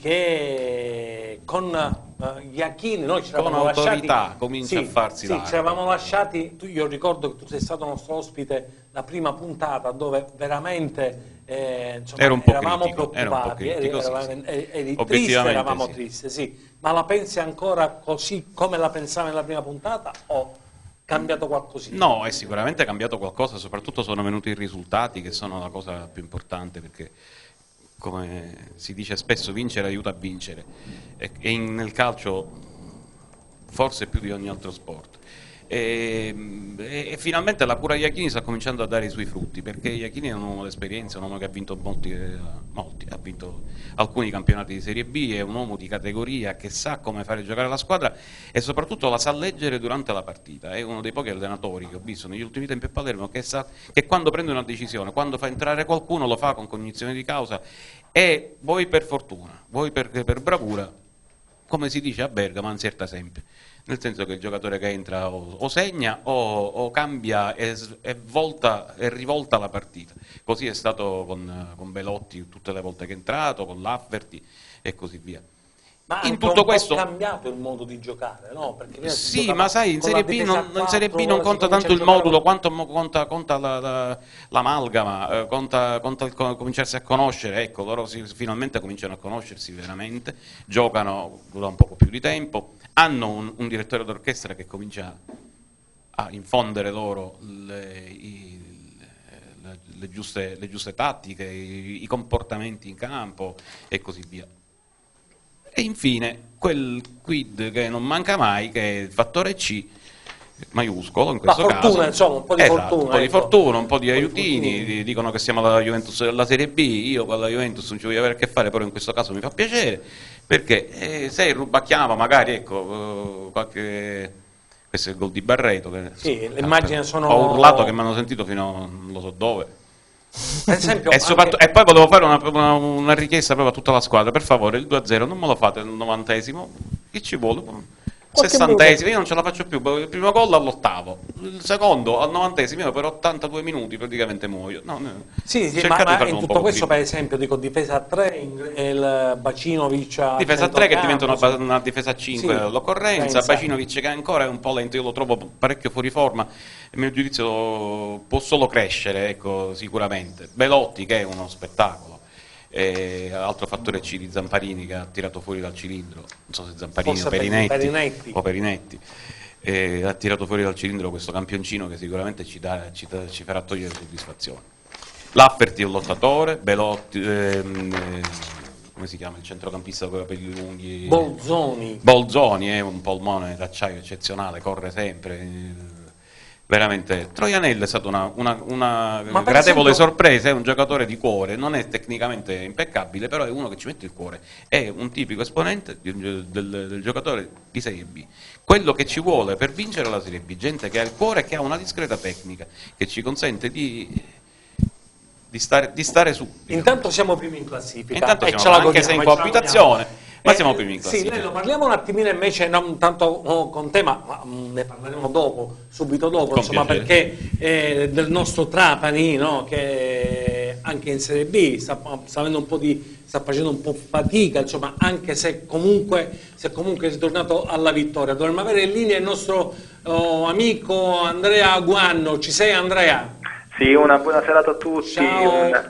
che con eh, Iachini noi ci Con eravamo autorità lasciati, comincia a farsi sì, largo. ci eravamo lasciati, tu, io ricordo che tu sei stato nostro ospite la prima puntata dove veramente eh, insomma, Ero un po' eravamo critico, ero un po' preoccupati, eri, critico, sì, eravamo- sì. eri- eri triste, Obiettivamente eravamo sì. tristi, sì. Ma la pensi ancora così come la pensavi nella prima puntata o cambiato qualcosina? No, è sicuramente cambiato qualcosa, soprattutto sono venuti i risultati che sono la cosa più importante, perché come si dice spesso vincere aiuta a vincere, e, e in- nel calcio forse più di ogni altro sport. E, e, e finalmente la cura Iachini sta cominciando a dare i suoi frutti, perché Iachini è un uomo d'esperienza, un uomo che ha vinto molti, eh, molti, ha vinto alcuni campionati di Serie B, è un uomo di categoria che sa come fare giocare la squadra e soprattutto la sa leggere durante la partita. È uno dei pochi allenatori che ho visto negli ultimi tempi a Palermo che sa che quando prende una decisione, quando fa entrare qualcuno, lo fa con cognizione di causa, e vuoi per fortuna, vuoi per, per bravura, come si dice a Bergamo, anzerta sempre. Nel senso che il giocatore che entra o, o segna o, o cambia e, e, volta, e rivolta la partita. Così è stato con, con Belotti tutte le volte che è entrato, con Lafferty e così via. Ma in tutto tutto questo questo è cambiato il modo di giocare, no? Perché sì, ma sai, in Serie B non, in Serie B non conta tanto il modulo quanto conta, conta l'amalgama, la, la, eh, conta, conta il cominciarsi a conoscere. Ecco, loro si, finalmente cominciano a conoscersi veramente, giocano da un poco più di tempo, hanno un, un direttore d'orchestra che comincia a infondere loro le, i, le, le, giuste, le giuste tattiche, i, i comportamenti in campo e così via. E infine quel quid che non manca mai, che è il fattore C maiuscolo in questo la fortuna, caso. Insomma, un po' di esatto, fortuna, un po' di ecco. fortuna, un po' di Un po' di aiutini, fortuni. dicono che siamo la Juventus della Serie B, io con la Juventus non ci voglio avere a che fare, però in questo caso mi fa piacere, perché eh, se rubacchiamo magari, ecco, eh, qualche... questo è il gol di Barreto, che, Sì, le immagini sono... ho urlato che mi hanno sentito fino a non lo so dove. Per esempio, E, anche... e poi volevo fare una, una, una richiesta proprio a tutta la squadra, per favore il due a zero non me lo fate nel novantesimo, che ci vuole? Sessantesimo, io non ce la faccio più, il primo gol all'ottavo, il secondo al novantesimo, io per ottantadue minuti praticamente muoio. No, no. Sì, sì, Cercate ma, di ma farlo in un tutto po' questo prima. per esempio dico difesa a tre, il Bacinovic a Difesa a tre che diventa una, centrocampo, una difesa a cinque sì, all'occorrenza, pensa. Bacinovic che ancora è un po' lento, io lo trovo parecchio fuori forma, a mio giudizio può solo crescere, ecco, sicuramente. Belotti che è uno spettacolo. E altro fattore C di Zamparini che ha tirato fuori dal cilindro, non so se Zamparini Forse o Perinetti, Perinetti. o Perinetti. E ha tirato fuori dal cilindro questo campioncino che sicuramente ci, dà, ci, dà, ci farà togliere soddisfazione. Lafferty è un lottatore, Belotti, ehm, eh, come si chiama il centrocampista con i capelli lunghi? Bolzoni. Bolzoni è un polmone d'acciaio eccezionale, corre sempre. eh, Veramente, Troianello è stata una, una, una gradevole esempio... sorpresa, è un giocatore di cuore, non è tecnicamente impeccabile, però è uno che ci mette il cuore, è un tipico esponente del, del, del giocatore di Serie B. Quello che ci vuole per vincere la Serie B, gente che ha il cuore e che ha una discreta tecnica, che ci consente di, di, stare, di stare su. Diciamo. Intanto siamo primi in classifica, Intanto e siamo, ce la anche godiamo, se in e ce la coabitazione, ma Eh, siamo primi in classifica. Sì, Lello, parliamo un attimino invece, non tanto oh, con te, ma, ma mh, ne parleremo dopo, subito dopo, Con insomma, piacere. perché eh, del nostro Trapani, no, che anche in Serie B sta, sta avendo un po' di, sta facendo un po' fatica, insomma, anche se comunque, se comunque è ritornato alla vittoria. Dovremmo avere in linea il nostro oh, amico Andrea Guanno. Ci sei, Andrea? Sì, una buona serata a tutti. Ciao. Un...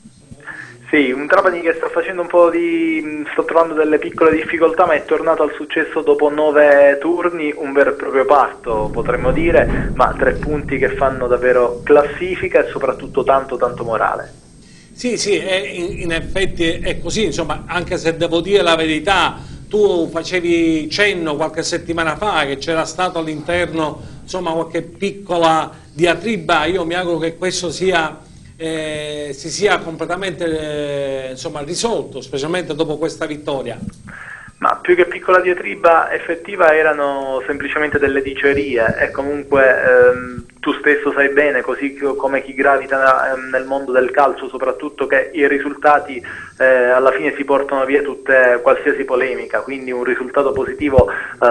Sì, un Trapani che sta facendo un po' di... sto trovando delle piccole difficoltà, ma è tornato al successo dopo nove turni, un vero e proprio parto potremmo dire, ma tre punti che fanno davvero classifica e soprattutto tanto tanto morale. Sì, sì, è, in, in effetti è così, insomma, anche se devo dire la verità, tu facevi cenno qualche settimana fa che c'era stato all'interno, insomma, qualche piccola diatriba, io mi auguro che questo sia... Eh, si sia completamente eh, insomma, risolto, specialmente dopo questa vittoria. Ma più che piccola diatriba effettiva erano semplicemente delle dicerie e comunque ehm, tu stesso sai bene, così come chi gravita nel mondo del calcio soprattutto, che i risultati eh, alla fine si portano via tutte, qualsiasi polemica, quindi un risultato positivo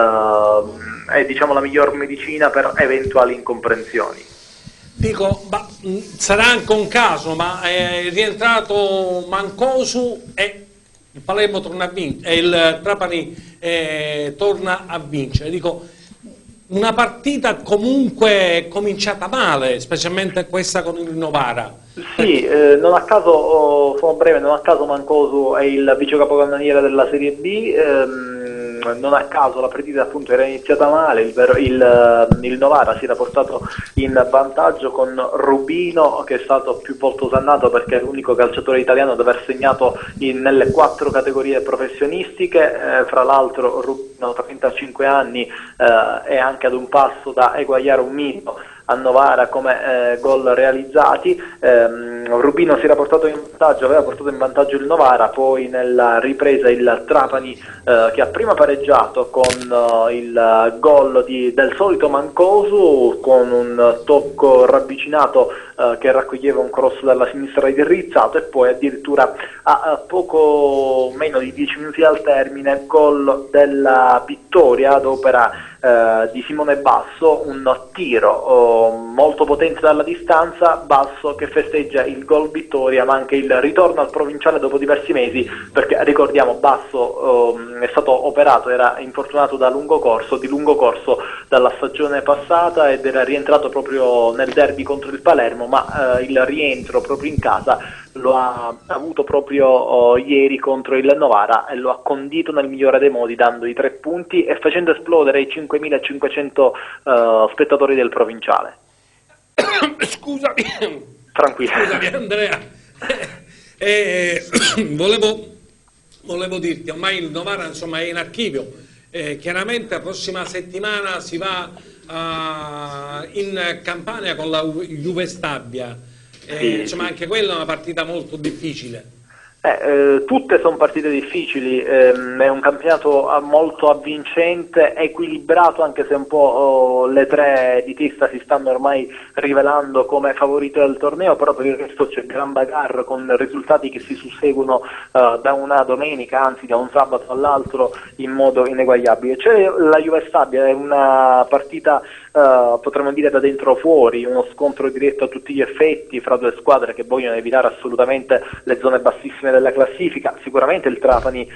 eh, è diciamo la miglior medicina per eventuali incomprensioni. Dico, ma, mh, sarà anche un caso, ma è rientrato Mancosu e il Palermo torna a vincere, e il Trapani eh, torna a vincere. Dico, una partita comunque cominciata male, specialmente questa con il Novara. Sì, eh, non a caso, oh, sono breve, non a caso Mancosu è il vice capocannoniere della Serie B, ehm, ehm, non a caso la partita appunto era iniziata male, il, il, il Novara si era portato in vantaggio con Rubino, che è stato più volte osannato perché è l'unico calciatore italiano ad aver segnato in, nelle quattro categorie professionistiche, eh, fra l'altro Rubino, trentacinque anni, eh, è anche ad un passo da eguagliare un mito a Novara come eh, gol realizzati. ehm, Rubino si era portato in vantaggio, aveva portato in vantaggio il Novara, poi nella ripresa il Trapani eh, che ha prima pareggiato con uh, il gol di, del solito Mancosu, con un tocco ravvicinato uh, che raccoglieva un cross dalla sinistra di Rizzato, e poi addirittura a, a poco meno di dieci minuti dal termine gol della vittoria ad opera Uh, di Simone Basso, un tiro uh, molto potente dalla distanza, Basso che festeggia il gol vittoria ma anche il ritorno al provinciale dopo diversi mesi, perché ricordiamo Basso uh, è stato operato, era infortunato da lungo corso, di lungo corso dalla stagione passata, ed era rientrato proprio nel derby contro il Palermo, ma uh, il rientro proprio in casa lo ha avuto proprio uh, ieri contro il Novara, e lo ha condito nel migliore dei modi, dando i tre punti e facendo esplodere i cinquemilacinquecento uh, spettatori del provinciale. Scusami, tranquillo. Scusami Andrea, eh, volevo, volevo dirti, ormai il Novara insomma è in archivio, eh, chiaramente la prossima settimana si va uh, in Campania con la Juve Stabia. Eh, sì, insomma, sì. Anche quella è una partita molto difficile. Eh, eh, tutte sono partite difficili, ehm, è un campionato molto avvincente, equilibrato, anche se un po' oh, le tre di testa si stanno ormai rivelando come favorite del torneo, però per il resto c'è gran bagarre con risultati che si susseguono uh, da una domenica, anzi da un sabato all'altro, in modo ineguagliabile. C'è la Juve Stabia, è una partita Uh, potremmo dire da dentro fuori, uno scontro diretto a tutti gli effetti fra due squadre che vogliono evitare assolutamente le zone bassissime della classifica. Sicuramente il Trapani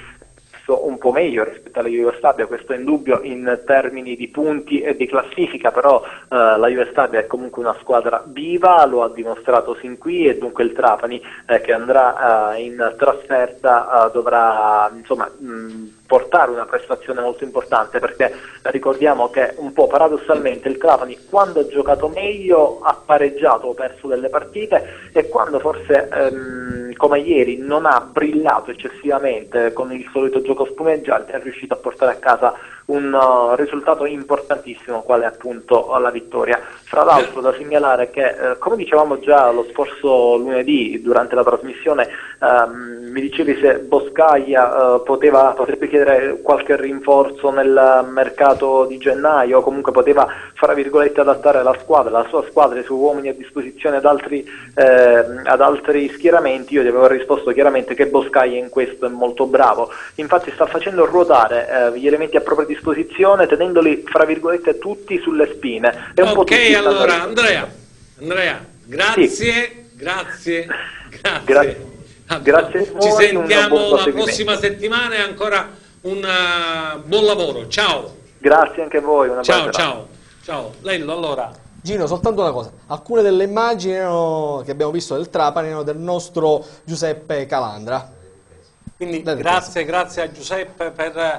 un po' meglio rispetto alla Juve Stabia, questo è indubbio in termini di punti e di classifica, però eh, la Juve Stabia è comunque una squadra viva, lo ha dimostrato sin qui, e dunque il Trapani eh, che andrà eh, in trasferta eh, dovrà insomma mh, portare una prestazione molto importante, perché ricordiamo che un po' paradossalmente il Trapani, quando ha giocato meglio, ha pareggiato o perso delle partite, e quando forse ehm, come ieri non ha brillato eccessivamente con il solito gioco spumeggiante, è riuscito a portare a casa un uh, risultato importantissimo, quale appunto la vittoria. Fra l'altro da segnalare che, eh, come dicevamo già lo scorso lunedì durante la trasmissione, ehm, mi dicevi se Boscaglia eh, poteva, potrebbe chiedere qualche rinforzo nel mercato di gennaio, o comunque poteva, fra virgolette, adattare la squadra, la sua squadra, i suoi uomini a disposizione ad altri, eh, ad altri schieramenti. Io gli avevo risposto chiaramente che Boscaglia in questo è molto bravo, infatti sta facendo ruotare eh, gli elementi a propria disposizione, tenendoli fra virgolette tutti sulle spine. È un ok, po' tutti allora Andrea, Andrea, grazie, sì. grazie, grazie. Gra- grazie a voi, ci sentiamo la proseguimento. prossima settimana, e ancora un uh, buon lavoro. Ciao. Grazie anche a voi. Una ciao, buona ciao, ciao. Lello, allora. Gino, soltanto una cosa, alcune delle immagini erano, che abbiamo visto del Trapani erano del nostro Giuseppe Calandra. Quindi Date grazie, questo. grazie a Giuseppe per,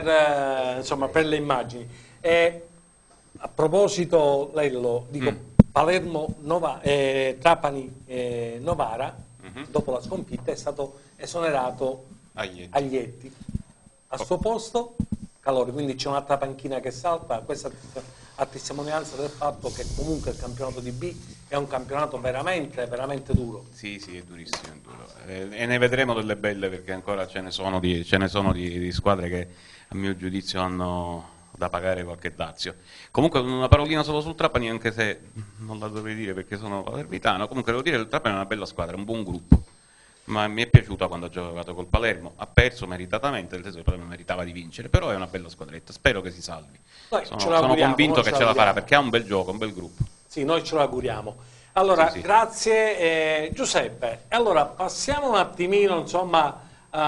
per, insomma, per le immagini. E a proposito, Lello, dico, mm. Palermo, Nova, eh, Trapani eh, Novara, mm-hmm. dopo la sconfitta è stato esonerato Aglietti. Aglietti. A suo posto Calori, quindi c'è un'altra panchina che salta. Questa a testimonianza del fatto che comunque il campionato di B è un campionato veramente, veramente duro. Sì, sì, è durissimo, è duro. Eh, e ne vedremo delle belle, perché ancora ce ne sono di, ce ne sono di, di squadre che a mio giudizio hanno da pagare qualche dazio. Comunque una parolina solo sul Trapani, anche se non la dovrei dire perché sono palermitano, comunque devo dire che il Trapani è una bella squadra, un buon gruppo. Ma mi è piaciuta quando ha giocato col Palermo, ha perso meritatamente, nel senso che il Palermo meritava di vincere, però è una bella squadretta, spero che si salvi. Noi sono, ce sono convinto che ce la farà, perché ha un bel gioco, un bel gruppo. Sì, noi ce lo auguriamo. Allora, sì, sì. grazie eh, Giuseppe. E allora passiamo un attimino, insomma,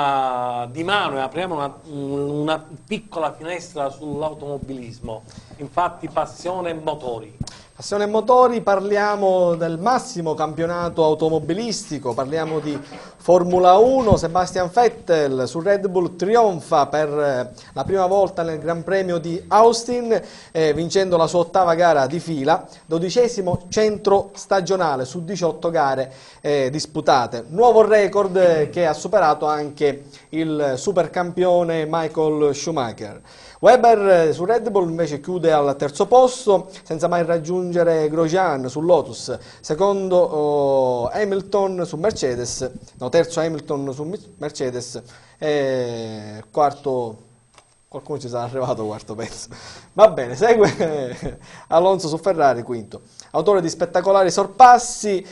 uh, di mano e apriamo una, una piccola finestra sull'automobilismo. Infatti, passione e motori. Passione e motori, parliamo del massimo campionato automobilistico, parliamo di Formula uno, Sebastian Vettel su Red Bull trionfa per eh, la prima volta nel Gran Premio di Austin, eh, vincendo la sua ottava gara di fila, dodicesimo centro stagionale su diciotto gare eh, disputate. Nuovo record eh, che ha superato anche il supercampione Michael Schumacher. Weber su Red Bull invece chiude al terzo posto senza mai raggiungere Grosjean su Lotus, secondo oh, Hamilton su Mercedes, no, terzo Hamilton su Mercedes e quarto, qualcuno ci sarà arrivato quarto penso. Va bene, segue Alonso su Ferrari quinto. Autore di spettacolari sorpassi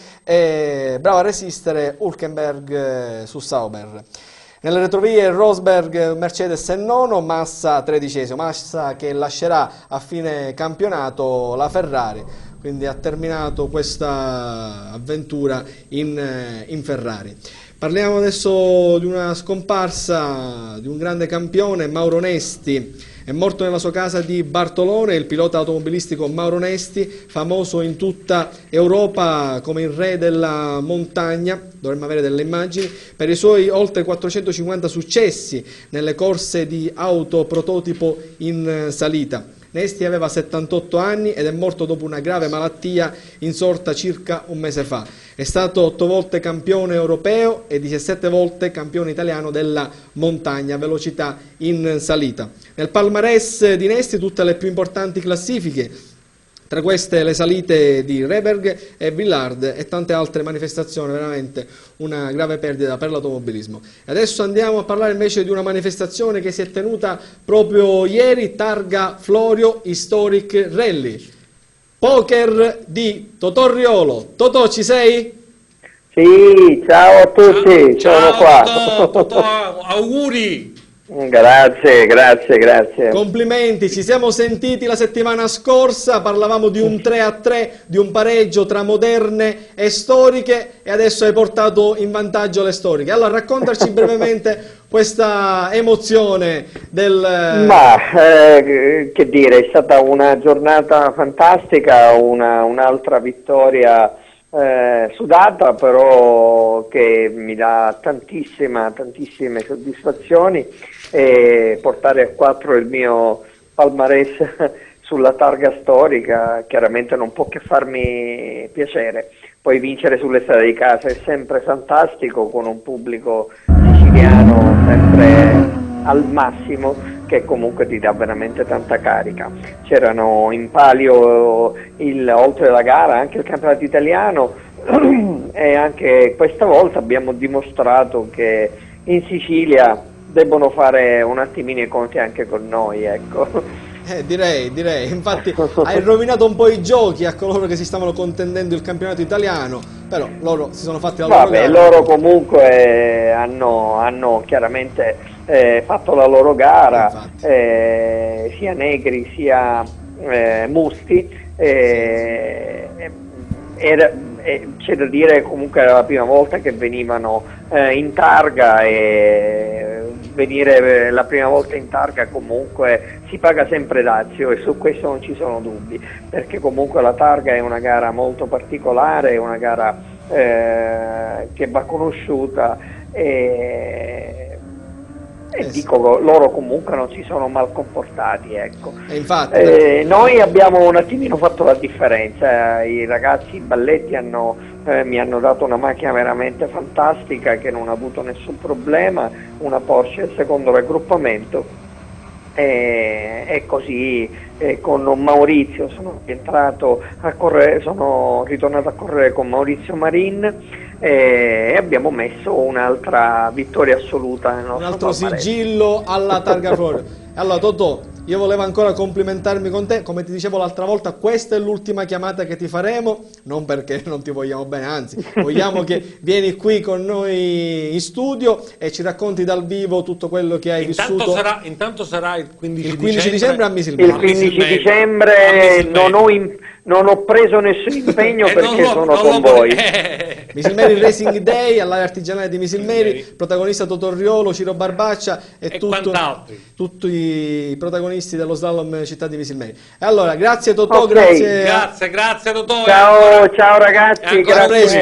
e bravo a resistere Hülkenberg su Sauber. Nelle retrovie Rosberg, Mercedes è nono, Massa tredicesimo, Massa che lascerà a fine campionato la Ferrari, quindi ha terminato questa avventura in, in Ferrari. Parliamo adesso di una scomparsa di un grande campione, Mauro Nesti. È morto nella sua casa di Bartolone il pilota automobilistico Mauro Nesti, famoso in tutta Europa come il re della montagna, dovremmo avere delle immagini, per i suoi oltre quattrocentocinquanta successi nelle corse di auto prototipo in salita. Nesti aveva settantotto anni ed è morto dopo una grave malattia insorta circa un mese fa. È stato otto volte campione europeo e diciassette volte campione italiano della montagna a velocità in salita. Nel palmarès di Nesti tutte le più importanti classifiche, tra queste le salite di Reberg e Villard e tante altre manifestazioni, veramente una grave perdita per l'automobilismo. E adesso andiamo a parlare invece di una manifestazione che si è tenuta proprio ieri, Targa Florio Historic Rally. Poker di Totò Riolo. Totò, ci sei? Sì, ciao a tutti, ciao, sono qua. Totò, Totò, auguri! Grazie, grazie, grazie. Complimenti, ci siamo sentiti la settimana scorsa, parlavamo di un tre a tre, di un pareggio tra moderne e storiche e adesso hai portato in vantaggio le storiche. Allora raccontaci brevemente questa emozione del... Ma eh, che dire, è stata una giornata fantastica, una, un'altra vittoria eh, sudata, però che mi dà tantissima, tantissime soddisfazioni, e portare a quattro il mio palmarès sulla targa storica chiaramente non può che farmi piacere. Poi vincere sulle strade di casa è sempre fantastico, con un pubblico siciliano sempre al massimo, che comunque ti dà veramente tanta carica. C'erano in palio, il, oltre la gara, anche il campionato italiano e anche questa volta abbiamo dimostrato che in Sicilia debbono fare un attimino i conti anche con noi, ecco. Eh, direi, direi, infatti hai rovinato un po' i giochi a coloro che si stavano contendendo il campionato italiano, però loro si sono fatti la loro Vabbè, gara. loro comunque hanno, hanno chiaramente eh, fatto la loro gara, eh, sia Negri sia eh, Musti, eh, era, eh, c'è da dire comunque era la prima volta che venivano eh, in targa, e venire la prima volta in targa comunque si paga sempre dazio, e su questo non ci sono dubbi, perché comunque la targa è una gara molto particolare, è una gara eh, che va conosciuta, e, e eh, dico, loro comunque non si sono mal comportati, ecco. E infatti, eh, noi abbiamo un attimino fatto la differenza, i ragazzi, i balletti hanno Eh, mi hanno dato una macchina veramente fantastica che non ha avuto nessun problema, una Porsche il secondo raggruppamento, e, e così eh, con Maurizio sono entrato a correre, sono ritornato a correre con Maurizio Marin e abbiamo messo un'altra vittoria assoluta nel nostro un altro palmarès. sigillo alla Targa Florio. Allora Totò, io volevo ancora complimentarmi con te, come ti dicevo l'altra volta, questa è l'ultima chiamata che ti faremo, non perché non ti vogliamo bene, anzi, vogliamo che vieni qui con noi in studio e ci racconti dal vivo tutto quello che hai intanto vissuto. Sarà, intanto sarà il quindici, il quindici dicembre, dicembre a Misilmeri. Il quindici dicembre non ho, in, non ho preso nessun impegno Eh, perché non lo- sono non con lo- voi. Misilmeri Racing Day all'area artigianale di Misilmeri, protagonista Totò Riolo, Ciro Barbaccia e, E tutto, quant'altri. tutti i protagonisti dello slalom città di Misilmeri. E allora, grazie Totò, Ok. grazie. Grazie, grazie Totò. Ciao, ciao E ragazzi, ancora grazie. presto.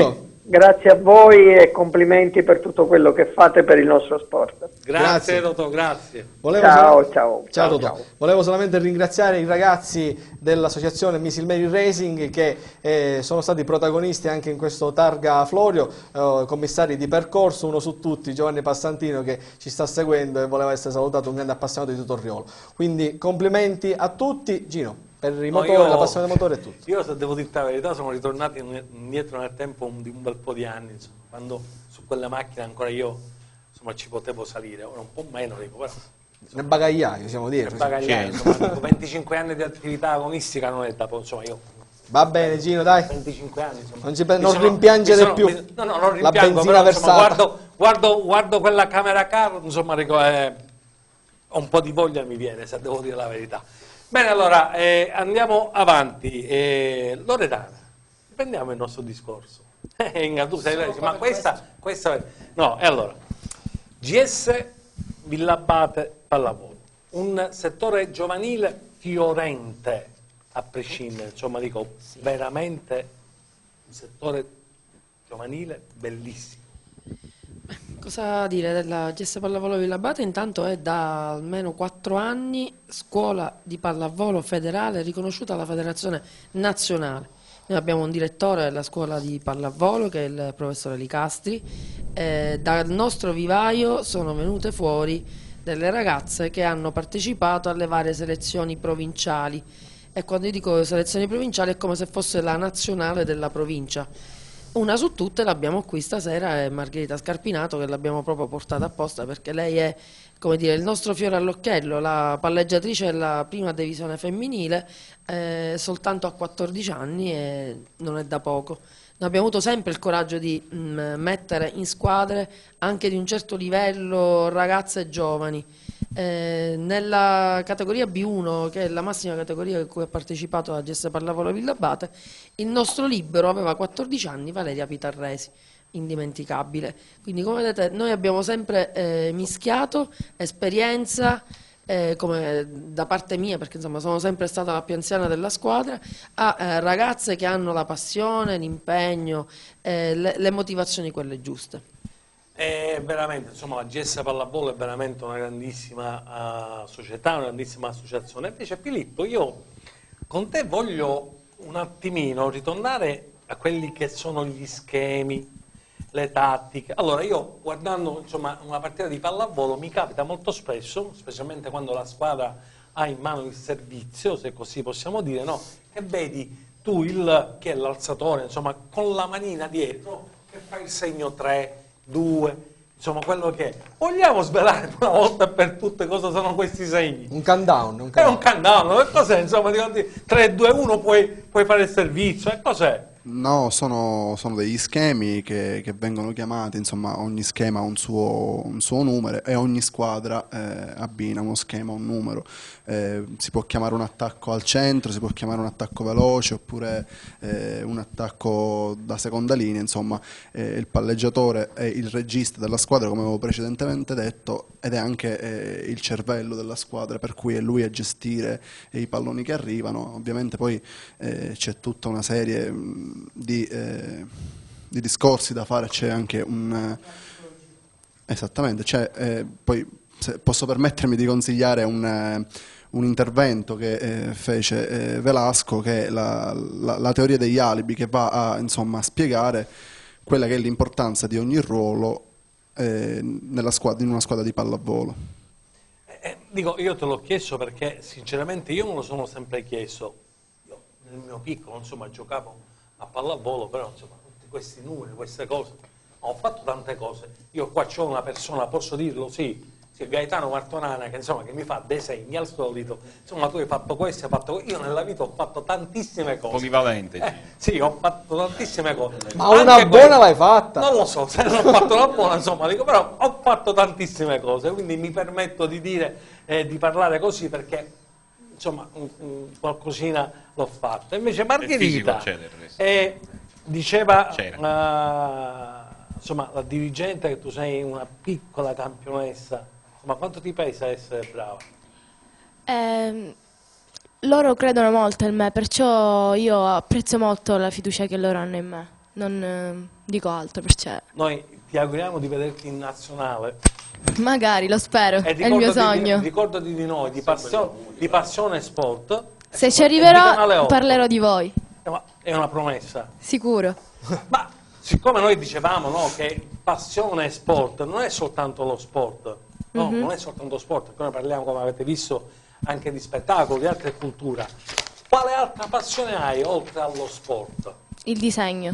Grazie a voi e complimenti per tutto quello che fate per il nostro sport. Grazie Totò, grazie. Volevo ciao, solamente... ciao, ciao, ciao, Totò. ciao. Volevo solamente ringraziare i ragazzi dell'associazione Missile Mary Racing che eh, sono stati protagonisti anche in questo Targa Florio, eh, commissari di percorso, uno su tutti, Giovanni Passantino, che ci sta seguendo e voleva essere salutato, un grande appassionato di Torriolo. Quindi complimenti a tutti. Gino, per i No, motori, io- la passione dei motori e tutto. Io, se devo dirti la verità, sono ritornato in- indietro nel tempo un- di un bel po' di anni, insomma, quando su quelle macchine ancora io insomma, ci potevo salire, ora un po' meno, dico, però Nel bagagliaio, siamo dire. per bagagliare, insomma, dopo venticinque anni di attività agonistica non è da poco, insomma, io Va bene Gino, dai. venticinque anni, insomma. Non, ci pe- Mi non sono- rimpiangere mi sono- più mi- no, no, non la rimpiango, benzina però, insomma, versata. guardo, guardo, guardo quella camera car, insomma, dico, eh, un po' di voglia mi viene, se devo dire la verità. Bene, allora, eh, andiamo avanti. Eh, Loredana, prendiamo il nostro discorso. Eh, Inga, tu sei lei, ma questa, questa... No, e allora, G S Villabate Pallavolo, un settore giovanile fiorente, a prescindere, insomma, dico, veramente un settore giovanile bellissimo. Cosa dire della G S Pallavolo Villabate? Intanto è da almeno quattro anni scuola di pallavolo federale riconosciuta dalla Federazione Nazionale. Noi abbiamo un direttore della scuola di pallavolo che è il professore Licastri. Eh, dal nostro vivaio sono venute fuori delle ragazze che hanno partecipato alle varie selezioni provinciali. E quando io dico selezioni provinciali è come se fosse la nazionale della provincia. Una su tutte l'abbiamo qui stasera, è Margherita Scarpinato, che l'abbiamo proprio portata apposta perché lei è, come dire, il nostro fiore all'occhiello, la palleggiatrice della prima divisione femminile, eh, soltanto a quattordici anni e non è da poco. Noi abbiamo avuto sempre il coraggio di mh, mettere in squadre anche di un certo livello ragazze giovani. Eh, nella categoria B uno, che è la massima categoria in cui ha partecipato la G S Pallavolo Villabate, il nostro libero aveva quattordici anni, Valeria Pitarresi, indimenticabile. Quindi come vedete noi abbiamo sempre eh, mischiato esperienza, eh, come da parte mia, perché insomma sono sempre stata la più anziana della squadra, a eh, ragazze che hanno la passione, l'impegno, eh, le, le motivazioni quelle giuste. È veramente, insomma, la G S Pallavolo è veramente una grandissima uh, società, una grandissima associazione. Invece Filippo, io con te voglio un attimino ritornare a quelli che sono gli schemi, le tattiche. Allora, io guardando, insomma, una partita di pallavolo mi capita molto spesso, specialmente quando la squadra ha in mano il servizio, se così possiamo dire, no? Che vedi tu il, che è l'alzatore, insomma, con la manina dietro, che fa il segno tre, due, insomma quello che è. Vogliamo svelare una volta per tutte cosa sono questi segni? Un countdown. Un È un countdown, che cos'è? Insomma, tre, due, uno puoi, puoi fare il servizio, e cos'è? No, sono, sono degli schemi che, che vengono chiamati, insomma ogni schema ha un suo, un suo numero e ogni squadra eh, abbina uno schema, un numero. Eh, si può chiamare un attacco al centro, si può chiamare un attacco veloce oppure eh, un attacco da seconda linea, insomma eh, il palleggiatore è il regista della squadra, come avevo precedentemente detto, ed è anche eh, il cervello della squadra, per cui è lui a gestire eh, i palloni che arrivano. Ovviamente poi eh, c'è tutta una serie mh, Di, eh, di discorsi da fare, c'è anche un eh, esattamente, c'è eh, poi se posso permettermi di consigliare un, eh, un intervento che eh, fece eh, Velasco, che è la, la, la teoria degli alibi, che va a, insomma, a spiegare quella che è l'importanza di ogni ruolo eh, nella squadra, in una squadra di pallavolo. Eh, dico, io te l'ho chiesto perché sinceramente io me lo sono sempre chiesto. Io nel mio piccolo, insomma, giocavo a pallavolo, però insomma tutti questi numeri, queste cose, ho fatto tante cose. Io qua c'ho una persona, posso dirlo, sì, sì, Gaetano Martonana, che insomma che mi fa dei segni al solito, insomma tu hai fatto questo, hai fatto questo. Io nella vita ho fatto tantissime cose. Polivalente. Eh, sì, ho fatto tantissime cose. Ma una Anche buona poi- l'hai fatta? Non lo so, se non ho fatto una buona, insomma, dico, però ho fatto tantissime cose, quindi mi permetto di dire, eh, di parlare così perché insomma un, un, qualcosina l'ho fatto. Invece Margherita eh, diceva uh, insomma la dirigente che tu sei una piccola campionessa, ma quanto ti pesa essere brava? Eh, loro credono molto in me, perciò io apprezzo molto la fiducia che loro hanno in me. non eh, dico altro perché... Noi ti auguriamo di vederti in nazionale. Magari, lo spero, E è il mio sogno. Di, ricordati di noi, di, passio, di Passione Sport. Se ci e di Canale arriverò otto. parlerò di voi, Eh, ma È una promessa. sicuro. Ma siccome noi dicevamo, no, che passione e sport non è soltanto lo sport, no, Mhm. non è soltanto sport, perché noi parliamo, come avete visto, anche di spettacolo, di altre culture. Quale altra passione hai oltre allo sport? Il disegno.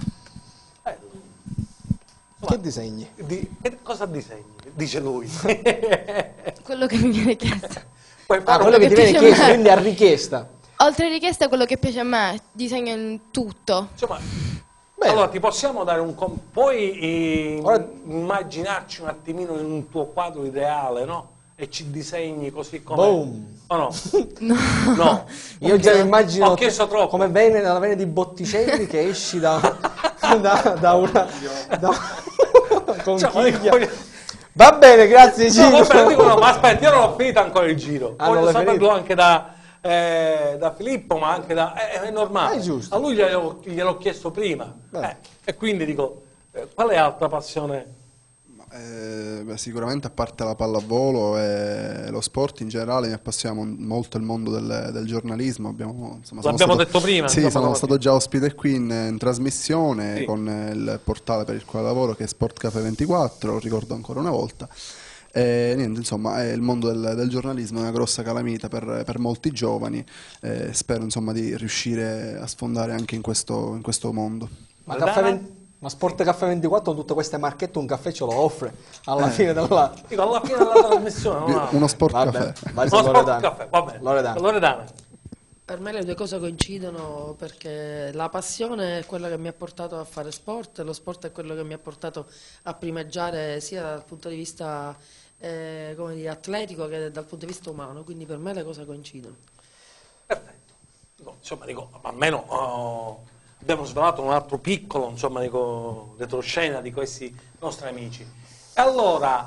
Che disegni? Di, che cosa disegni? Dice lui. Quello che mi viene chiesto. Ah, quello che ti viene piace a chiesto, me. quindi a richiesta. Oltre a richiesta è quello che piace a me, disegno in tutto. Insomma, allora ti possiamo dare un... com- puoi eh, immaginarci un attimino in un tuo quadro ideale, no? E ci disegni così come... Boom. O no? No. No. Io già mi immagino Ho chiesto troppo. come vene dalla vene di Botticelli che esci da, da, da una da, conchiglia. Va bene, grazie Gino. No, vabbè, dico, no, ma aspetta, io non ho finito ancora il giro. Ah, non Voglio l'hai saperlo finito? anche da, eh, da Filippo, ma anche da... eh, è normale. È giusto. A lui gliel'ho, gliel'ho chiesto prima. Eh, e quindi dico, eh, qual è altra passione? Eh, beh, sicuramente a parte la pallavolo e lo sport in generale mi appassiona mon- molto il mondo del, del giornalismo. Abbiamo, insomma, sono L'abbiamo stato- detto prima, Sì, insomma, sono come- stato già ospite qui in, in trasmissione Sì. con eh, il portale per il quale lavoro che è Sport Cafe ventiquattro, lo ricordo ancora una volta. E niente, insomma, eh, il mondo del, del giornalismo è una grossa calamita per, per molti giovani. Eh, spero insomma di riuscire a sfondare anche in questo, in questo mondo. Ma, caffè venti ma Sport Caffè ventiquattro con tutte queste marchette un caffè ce lo offre alla fine della... Dico, alla fine della trasmissione. non ha- Uno sport Vabbè, caffè. vai su Uno sport Loredana. caffè, va bene. Loredana. Loredana. Per me le due cose coincidono perché la passione è quella che mi ha portato a fare sport e lo sport è quello che mi ha portato a primeggiare sia dal punto di vista eh, come dire, atletico che dal punto di vista umano, quindi per me le cose coincidono. Dico, insomma, dico, almeno oh, abbiamo svelato un altro piccolo, insomma, dico, retroscena di questi nostri amici. E allora,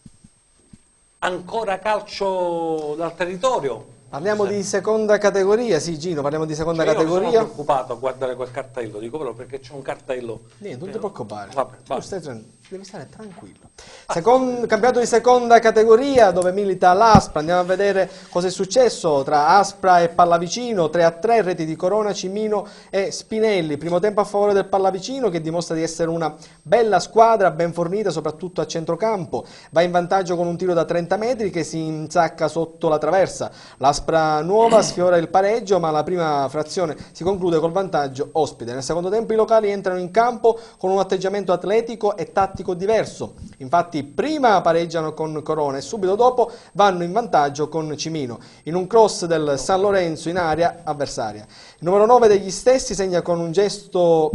ancora calcio dal territorio? Parliamo di seconda categoria, sì Gino, parliamo di seconda Cioè, io mi categoria. sono preoccupato a guardare quel cartello, dico però perché c'è un cartello. Niente, non ti preoccupare. Vabbè, Tu vabbè. stai tran- devi stare tranquillo. Second- campionato di seconda categoria dove milita l'Aspra. Andiamo a vedere cosa è successo tra Aspra e Pallavicino. tre a tre, reti di Corona, Cimino e Spinelli. Primo tempo a favore del Pallavicino che dimostra di essere una bella squadra, ben fornita soprattutto a centrocampo. Va in vantaggio con un tiro da trenta metri che si insacca sotto la traversa. L'Aspra Nuova sfiora il pareggio, ma la prima frazione si conclude col vantaggio ospite. Nel secondo tempo i locali entrano in campo con un atteggiamento atletico e tattico diverso. Infatti prima pareggiano con Corona e subito dopo vanno in vantaggio con Cimino, in un cross del San Lorenzo in area avversaria. Il numero nove degli stessi segna con un gesto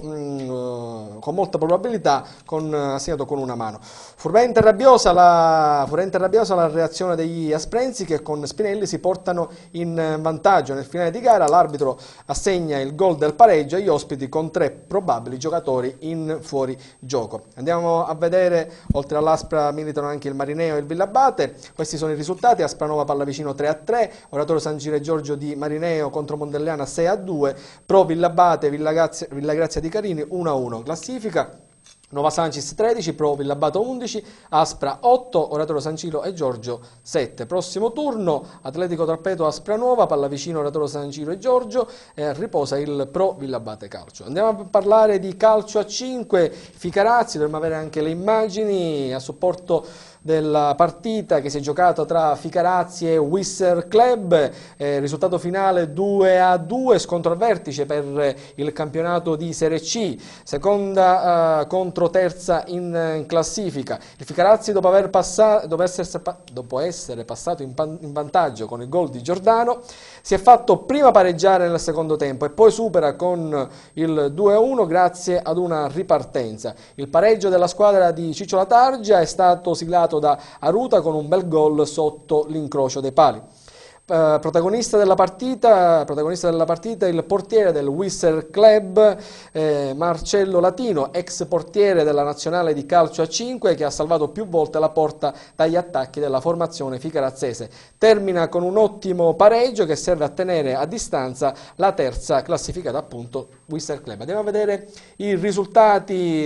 mh, con molta probabilità con, ha segnato con una mano. Furente e rabbiosa la, furente e rabbiosa la reazione degli asprensi che con Spinelli si portano in vantaggio. Nel finale di gara l'arbitro assegna il gol del pareggio agli ospiti con tre probabili giocatori in fuorigioco. Andiamo a vedere, oltre all'Aspra militano anche il Marineo e il Villabate. Questi sono i risultati: Aspranova Pallavicino tre a tre, Oratorio San Giro e Giorgio di Marineo contro Mondelleana sei a due, Pro Villabate Villagrazia, Villagrazia di Carini uno a uno. Classifica: Nova Sancis tredici, Pro Villabato undici, Aspra otto, Oratorio San Giro e Giorgio sette. Prossimo turno, Atletico Torpeto Aspra Nuova, Pallavicino Oratorio San Giro e Giorgio, eh, riposa il Pro Villabate Calcio. Andiamo a parlare di calcio a cinque, Ficarazzi, dovremmo avere anche le immagini a supporto della partita che si è giocata tra Ficarazzi e Wisser Club, eh, risultato finale due a due, scontro al vertice per il campionato di Serie C, seconda eh, contro terza in, in classifica. Il Ficarazzi dopo, aver passato, dopo, essere, dopo essere passato in, pan, in vantaggio con il gol di Giordano si è fatto prima pareggiare nel secondo tempo e poi supera con il due a uno grazie ad una ripartenza. Il pareggio della squadra di Ciccio Latargia è stato siglato da Aruta con un bel gol sotto l'incrocio dei pali. Uh, protagonista della partita, protagonista della partita il portiere del Whistle Club, eh, Marcello Latino, ex portiere della nazionale di calcio a cinque, che ha salvato più volte la porta dagli attacchi della formazione ficarazzese. Termina con un ottimo pareggio che serve a tenere a distanza la terza classificata, appunto Whistle Club. Andiamo a vedere i risultati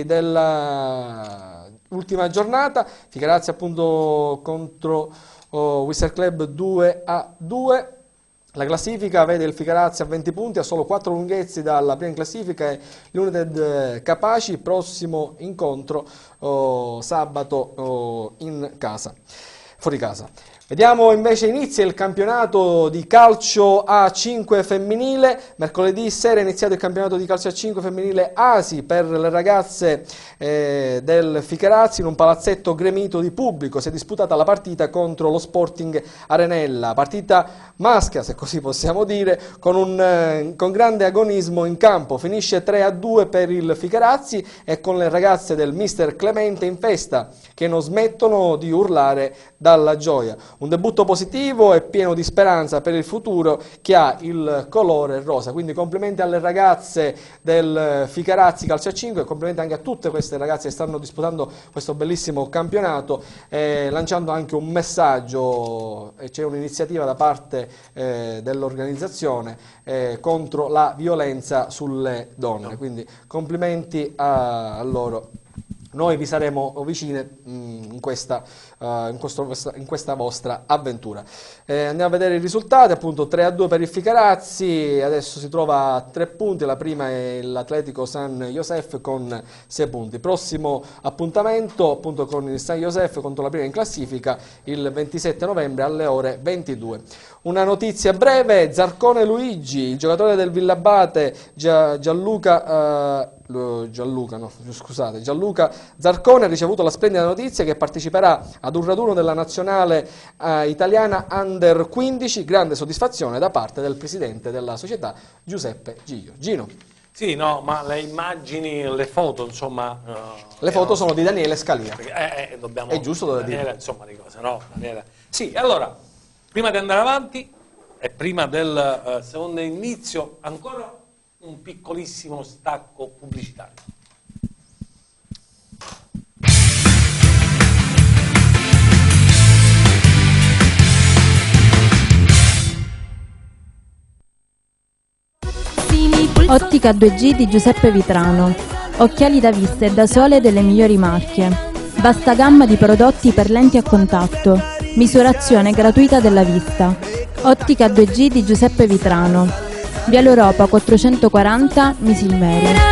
della ultima giornata. Ficarazzi appunto contro Oh, Whistle Club due a due. La classifica vede il Ficarazzi a venti punti, a solo quattro lunghezzi dalla prima classifica, e l'United Capaci. Prossimo incontro oh, sabato oh, in casa, fuori casa. Vediamo invece inizia il campionato di calcio A cinque femminile. Mercoledì sera è iniziato il campionato di calcio A cinque femminile A S I per le ragazze eh, del Ficarazzi in un palazzetto gremito di pubblico. Si è disputata la partita contro lo Sporting Arenella, partita maschia se così possiamo dire, con, un, eh, con grande agonismo in campo. Finisce tre a due per il Ficarazzi e con le ragazze del mister Clemente in festa, che non smettono di urlare dalla gioia. Un debutto positivo e pieno di speranza per il futuro, che ha il colore rosa. Quindi complimenti alle ragazze del Ficarazzi Calcio a cinque, complimenti anche a tutte queste ragazze che stanno disputando questo bellissimo campionato, eh, lanciando anche un messaggio. C'è un'iniziativa da parte eh, dell'organizzazione eh, contro la violenza sulle donne, quindi complimenti a, a loro. Noi vi saremo vicine mh, in, questa, uh, in, questo, in questa vostra avventura. Eh, andiamo a vedere i risultati, appunto tre a due per il Ficarazzi, adesso si trova a tre punti, la prima è l'Atletico San Josef con sei punti. Prossimo appuntamento appunto con il San Josef contro la prima in classifica il ventisette novembre alle ore ventidue. Una notizia breve: Zarcone Luigi, il giocatore del Villabate Gianluca... Uh, Gianluca, no, scusate, Gianluca Zarcone ha ricevuto la splendida notizia che parteciperà ad un raduno della nazionale eh, italiana Under quindici. Grande soddisfazione da parte del presidente della società Giuseppe Giglio. Gino. Sì, no, ma le immagini, le foto, insomma... Uh, le foto sono di Daniele Scalia. Eh, eh, dobbiamo... È giusto da Daniele, dire. Insomma, di cose, no? Daniele. Sì, allora, prima di andare avanti e prima del uh, secondo inizio, ancora un piccolissimo stacco pubblicitario. Ottica due G di Giuseppe Vitrano. Occhiali da vista e da sole delle migliori marche. Vasta gamma di prodotti per lenti a contatto. Misurazione gratuita della vista. Ottica due G di Giuseppe Vitrano. Via l'Europa quattrocentoquaranta, Misilmeri.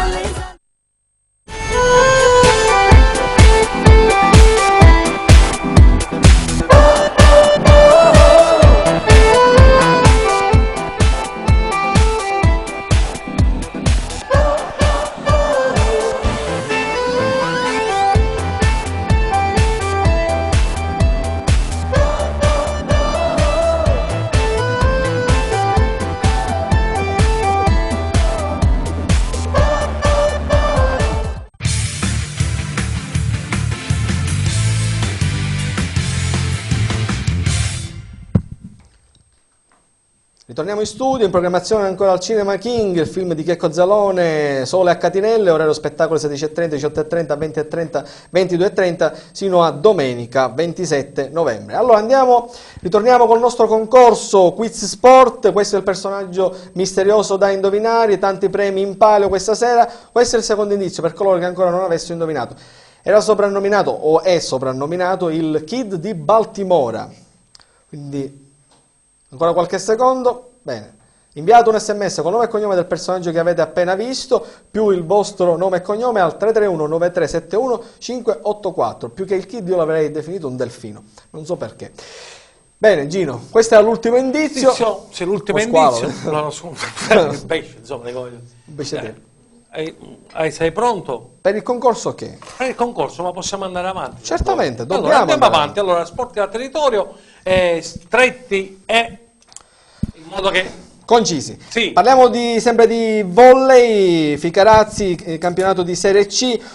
Ritorniamo in studio, in programmazione ancora al Cinema King, il film di Checco Zalone, Sole a Catinelle, orario spettacolo sedici e trenta, diciotto e trenta, venti e trenta, ventidue e trenta, sino a domenica ventisette novembre. Allora andiamo, ritorniamo col nostro concorso Quiz Sport. Questo è il personaggio misterioso da indovinare, tanti premi in palio questa sera. Questo è il secondo indizio per coloro che ancora non avessero indovinato. Era soprannominato, o è soprannominato, il Kid di Baltimora. Quindi... ancora qualche secondo, bene, inviate un sms con nome e cognome del personaggio che avete appena visto, più il vostro nome e cognome al tre tre uno nove tre sette uno cinque otto quattro, più che il kid io l'avrei definito un delfino, non so perché. Bene Gino, questo è l'ultimo indizio. indizio se l'ultimo indizio, no, su, il pesce, insomma, le cose. Invece eh, hai, sei pronto? Per il concorso che? Per il concorso, ma possiamo andare avanti? Certamente, dobbiamo allora, andiamo andare avanti. Allora, sport a territorio, eh, stretti e in modo che... concisi. Sì. Parliamo di, sempre di volley, Ficarazzi, eh, campionato di Serie C.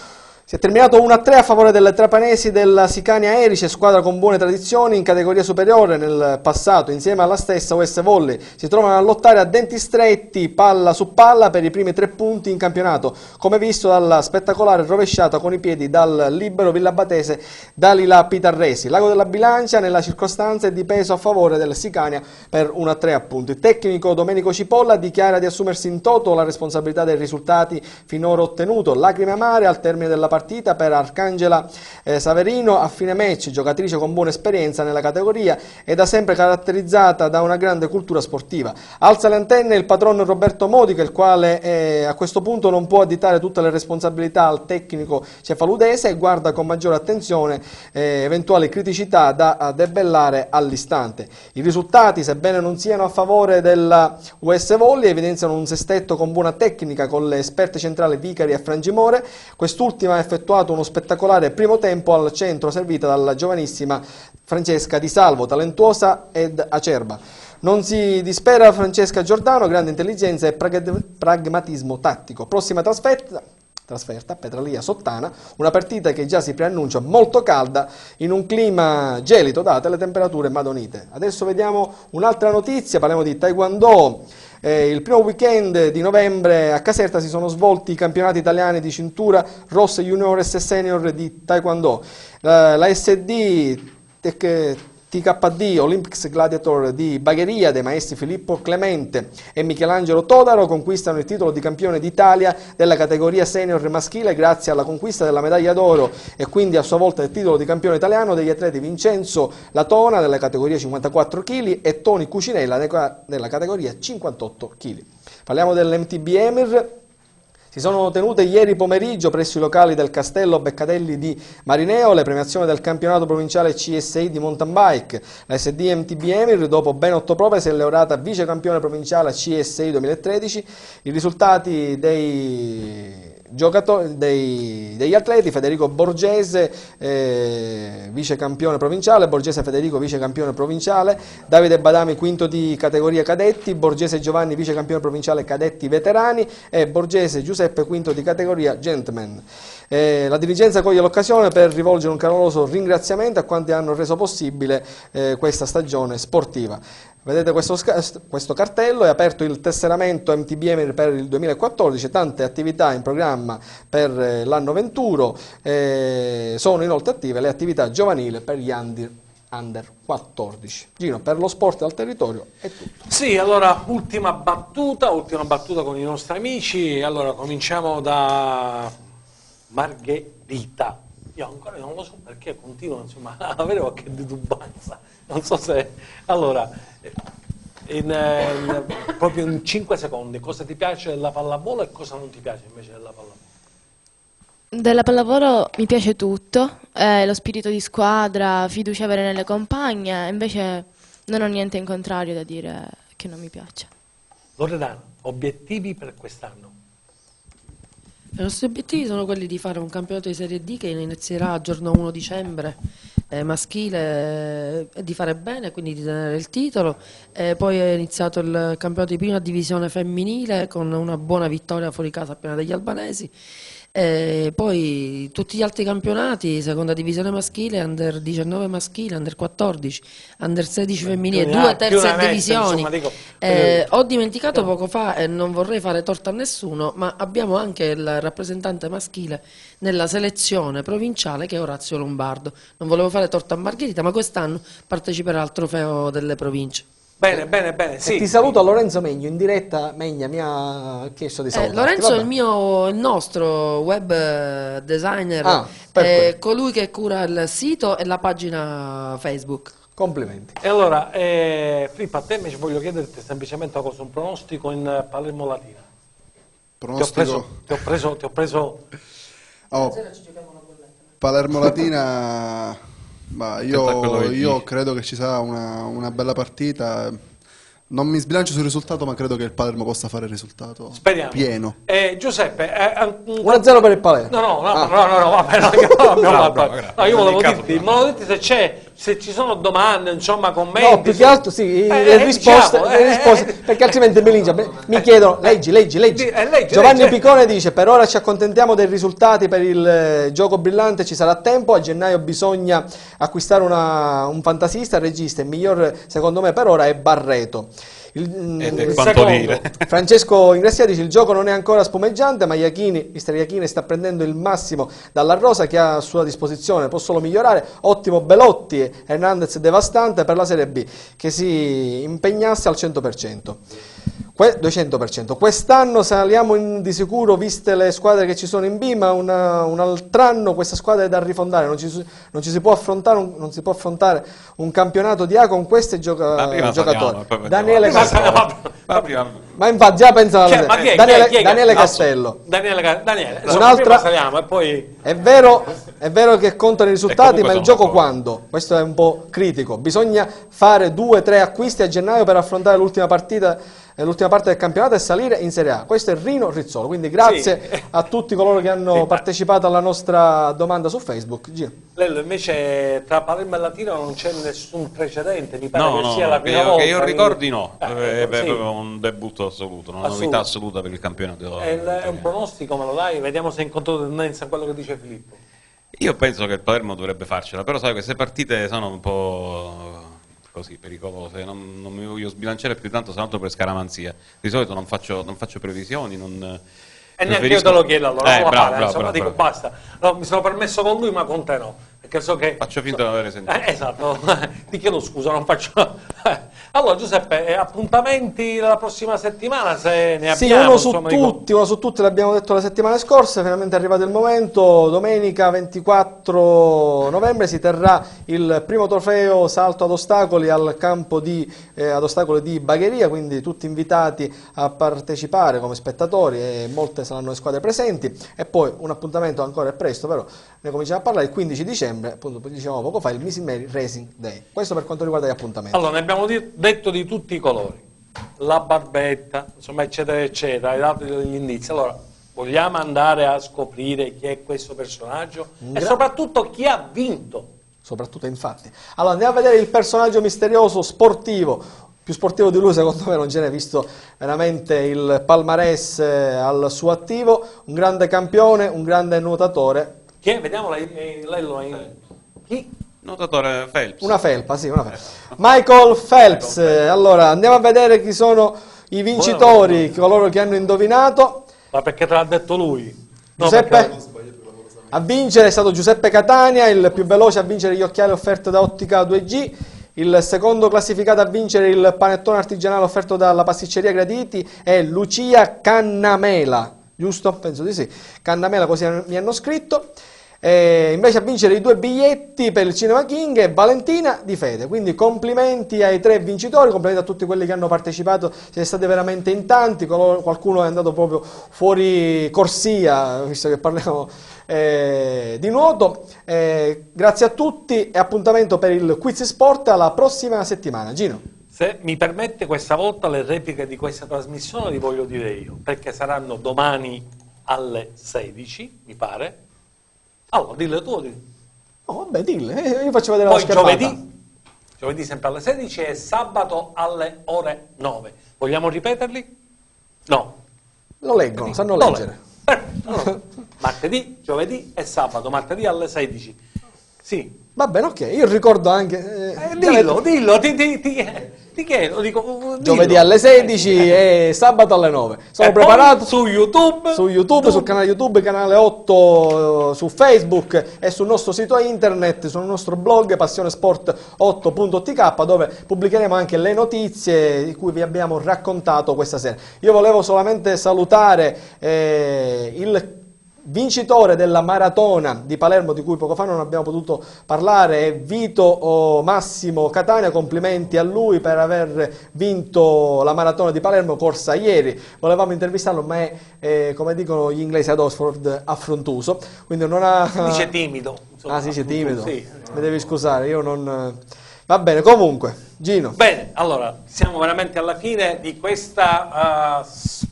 Si è terminato uno a tre a favore delle trapanesi della Sicania Erice, squadra con buone tradizioni in categoria superiore nel passato. Insieme alla stessa U S Volley si trovano a lottare a denti stretti, palla su palla, per i primi tre punti in campionato, come visto dalla spettacolare rovesciata con i piedi dal libero villabatese Dalila Pitarresi. L'ago della bilancia nella circostanza è di peso a favore del Sicania per uno a tre appunto. Il tecnico Domenico Cipolla dichiara di assumersi in toto la responsabilità dei risultati finora ottenuto. Lacrime amare al termine della partita partita per Arcangela eh, Saverino, a fine match, giocatrice con buona esperienza nella categoria e da sempre caratterizzata da una grande cultura sportiva. Alza le antenne il patrono Roberto Modica, il quale eh, a questo punto non può additare tutte le responsabilità al tecnico cefaludese e guarda con maggiore attenzione eh, eventuali criticità da debellare all'istante. I risultati, sebbene non siano a favore della U S Volley, evidenziano un sestetto con buona tecnica con le esperte centrali Vicari e Frangimore. Quest'ultima è effettuato uno spettacolare primo tempo al centro, servita dalla giovanissima Francesca Di Salvo, talentuosa ed acerba. Non si dispera Francesca Giordano, grande intelligenza e pragmatismo tattico. Prossima trasferta, trasferta Petralia Sottana, una partita che già si preannuncia molto calda in un clima gelido date le temperature madonite. Adesso vediamo un'altra notizia, parliamo di Taekwondo. Eh, il primo weekend di novembre a Caserta si sono svolti i campionati italiani di cintura rossa juniores e senior di Taekwondo. La, la S D Tec, T K D Olympics Gladiator di Bagheria dei maestri Filippo Clemente e Michelangelo Todaro conquistano il titolo di campione d'Italia della categoria senior maschile grazie alla conquista della medaglia d'oro e quindi a sua volta il titolo di campione italiano degli atleti Vincenzo Latona della categoria cinquantaquattro chili e Toni Cucinella della categoria cinquantotto chili. Parliamo dell'M T B Emir. Si sono tenute ieri pomeriggio presso i locali del Castello Beccatelli di Marineo le premiazioni del campionato provinciale C S I di mountain bike. La S D M T B Emir, dopo ben otto prove, si è laureata vice campione provinciale C S I duemilatredici. I risultati dei giocatori, dei, degli atleti: Federico Borgese, eh, vice campione provinciale, Borgese Federico, vice campione provinciale, Davide Badami, quinto di categoria cadetti, Borgese Giovanni, vice campione provinciale cadetti veterani e Borgese Giuseppe, quinto di categoria gentleman. Eh, la dirigenza coglie l'occasione per rivolgere un caloroso ringraziamento a quanti hanno reso possibile eh, questa stagione sportiva. Vedete questo, questo cartello, è aperto il tesseramento M T B Emir per il duemilaquattordici, tante attività in programma per eh, l'anno venturo, eh, sono inoltre attive le attività giovanili per gli under, under quattordici. Gino, per lo sport al territorio è tutto. Sì, allora ultima battuta, ultima battuta con i nostri amici, allora cominciamo da Margherita. Io ancora non lo so perché continuo insomma, a avere qualche titubanza, non so se... Allora, in, in, proprio in cinque secondi, cosa ti piace della pallavolo e cosa non ti piace invece della pallavolo? Della pallavolo mi piace tutto, eh, lo spirito di squadra, fiducia avere nelle compagne, invece non ho niente in contrario da dire che non mi piace. Loredana, obiettivi per quest'anno? I nostri obiettivi sono quelli di fare un campionato di Serie D che inizierà il giorno primo dicembre, eh, maschile, eh, di fare bene, quindi di tenere il titolo. Eh, poi è iniziato il campionato di prima divisione femminile con una buona vittoria fuori casa a Piana degli Albanesi. E poi tutti gli altri campionati, seconda divisione maschile, under diciannove maschile, under quattordici, under sedici femminile, più due una, terze mezza, divisioni. insomma, dico, eh, ho dimenticato poco fa, e non vorrei fare torto a nessuno, ma abbiamo anche il rappresentante maschile nella selezione provinciale che è Orazio Lombardo. Non volevo fare torto a Margherita, ma quest'anno parteciperà al trofeo delle province. Bene, bene, bene. Sì. E ti saluto a Lorenzo Megno in diretta. Megna mi ha chiesto di salutare. Eh, Lorenzo è il mio, il nostro web designer, ah, è colui che cura il sito e la pagina Facebook. Complimenti. E allora, eh, Filippo, a te invece voglio chiederti semplicemente una cosa, un pronostico in Palermo Latina. Pronostico? Ti ho preso... Ti ho preso, ti ho preso... Oh, Palermo Latina... Bah, io, io credo che ci sarà una, una bella partita. Non mi sbilancio sul risultato, ma credo che il Palermo possa fare il risultato Speriamo. pieno. Eh, Giuseppe, eh, uno a zero per il Palermo. No, no, no, ah. no, no, no, vabbè, no, io, no, bravo, bravo, bravo. No, io volevo dirti, volevo dirti se c'è se ci sono domande, insomma, commenti... No, più che altro sì, eh, le eh, risposte, diciamo, le eh, risposte eh, perché altrimenti mi, lincia, mi chiedono, leggi, leggi, leggi. Eh, leggi Giovanni leggi. Piccone dice, per ora ci accontentiamo dei risultati per il eh, gioco brillante, ci sarà tempo, a gennaio bisogna acquistare una, un fantasista, il regista, il miglior secondo me per ora è Barreto. Il, Ed il è quanto secondo, dire. Francesco Ingressia dice il gioco non è ancora spumeggiante ma Iachini, mister Iachini sta prendendo il massimo dalla rosa che ha a sua disposizione, può solo migliorare, ottimo Belotti, Hernandez devastante per la Serie B, che si impegnasse al cento per cento. duecento per cento. Quest'anno saliamo in, di sicuro viste le squadre che ci sono in B, ma una, un altro anno questa squadra è da rifondare, non ci, non ci si può affrontare un, non si può affrontare un campionato di A con questi gioca, giocatori. Saliamo, Daniele Castello. Ma, prima... ma infatti già pensano Cioè, ma chi è, Daniele, chi è, chi è, Daniele no, Castello. Daniele, Daniele. Un'altra saliamo e poi... È vero, è vero che contano i risultati, ma il gioco d'accordo. quando? Questo è un po' critico. Bisogna fare due tre acquisti a gennaio per affrontare l'ultima partita, eh, l'ultima parte del campionato e salire in Serie A. Questo è Rino Rizzolo. Quindi grazie Sì. a tutti coloro che hanno Sì, partecipato alla nostra domanda su Facebook. Gino. Lello, invece tra Palermo e Latino non c'è nessun precedente, mi pare No, che no, sia no, la prima che io, volta. che io ricordi no, Eh, è ecco, sì. proprio un debutto assoluto, una Assoluto. novità assoluta per il campionato. È, il- è un pronostico, me lo dai? Vediamo se incontro tendenza a quello che dice Filippo. Io penso che il Palermo dovrebbe farcela, però sai, queste partite sono un po' così pericolose, non, non mi voglio sbilanciare più tanto, se altro per scaramanzia. Di solito non faccio, non faccio previsioni, non... E neanche io te lo chiedo allora, Eh, non la bravo, fare, bravo, insomma, bravo, dico bravo. basta. No, mi sono permesso con lui, ma con te no. Perché so che... Faccio finta di non avere sentito. Eh, esatto, ti chiedo scusa, non faccio... Allora Giuseppe, eh, appuntamenti la prossima settimana se ne Sì, abbiamo? uno su insomma, dico- tutti, uno su tutti l'abbiamo detto le settimane scorse, finalmente è arrivato il momento, domenica ventiquattro novembre si terrà il primo trofeo salto ad ostacoli al campo di, eh, ad ostacoli di Bagheria, quindi tutti invitati a partecipare come spettatori e molte saranno le squadre presenti e poi un appuntamento ancora è presto, però ne cominciamo a parlare il quindici dicembre, appunto dicevamo poco fa, il Missing Mary Racing Day. Questo per quanto riguarda gli appuntamenti. Allora, ne abbiamo di- detto di tutti i colori, la barbetta, insomma, eccetera, eccetera, hai dato degli indizi. Allora, vogliamo andare a scoprire chi è questo personaggio e Gra- soprattutto chi ha vinto. Soprattutto infatti. Allora andiamo a vedere il personaggio misterioso sportivo, più sportivo di lui secondo me non ce n'è, visto veramente il palmarès eh, al suo attivo, un grande campione, un grande nuotatore. Chi è? Vediamo lei, eh, lei lo è. Chi? Nuotatore Phelps. Una felpa, sì, una felpa. Michael Phelps. eh, Allora andiamo a vedere chi sono i vincitori, coloro che hanno indovinato. Ma perché te l'ha detto lui? No, Giuseppe? perché- A vincere è stato Giuseppe Catania, il più veloce a vincere gli occhiali offerti da Ottica due G, il secondo classificato a vincere il panettone artigianale offerto dalla pasticceria Graditi è Lucia Cannamela, giusto? Penso di sì, Cannamela, così mi hanno scritto. E invece a vincere i due biglietti per il Cinema King è Valentina Di Fede, quindi complimenti ai tre vincitori, complimenti a tutti quelli che hanno partecipato, siete stati veramente in tanti, qualcuno è andato proprio fuori corsia, visto che parliamo eh, di nuoto. Eh, grazie a tutti e appuntamento per il Quiz Sport alla prossima settimana. Gino. Se mi permette, questa volta le repliche di questa trasmissione li voglio dire io, perché saranno domani alle sedici, mi pare. Allora, dille tu o dillo. Oh, vabbè, dille, eh, io faccio vedere Poi la schermata. giovedì, giovedì sempre alle sedici e sabato alle ore nove. Vogliamo ripeterli? No. Lo leggono, sanno Lo leggere. leggo. Allora, martedì, giovedì e sabato, martedì alle sedici. Sì. Va bene, ok, io ricordo anche... eh, Eh, dillo, dillo, ti, ti, ti, ti chiedo, dico, dillo. Giovedì alle sedici e sabato alle nove. Sono E poi preparato su YouTube, su YouTube, sul canale YouTube, canale otto, eh, su Facebook e sul nostro sito internet, sul nostro blog passionesport otto punto t k, dove pubblicheremo anche le notizie di cui vi abbiamo raccontato questa sera. Io volevo solamente salutare eh, il vincitore della maratona di Palermo, di cui poco fa non abbiamo potuto parlare, è Vito oh, Massimo Catania. Complimenti a lui per aver vinto la maratona di Palermo, corsa ieri. Volevamo intervistarlo, ma è, eh, come dicono gli inglesi ad Oxford, affrontuoso, quindi non ha... dice timido. Insomma, ah, si dice timido? Sì. Mi devi scusare, io non... Va bene, comunque, Gino. Bene, allora, siamo veramente alla fine di questa uh,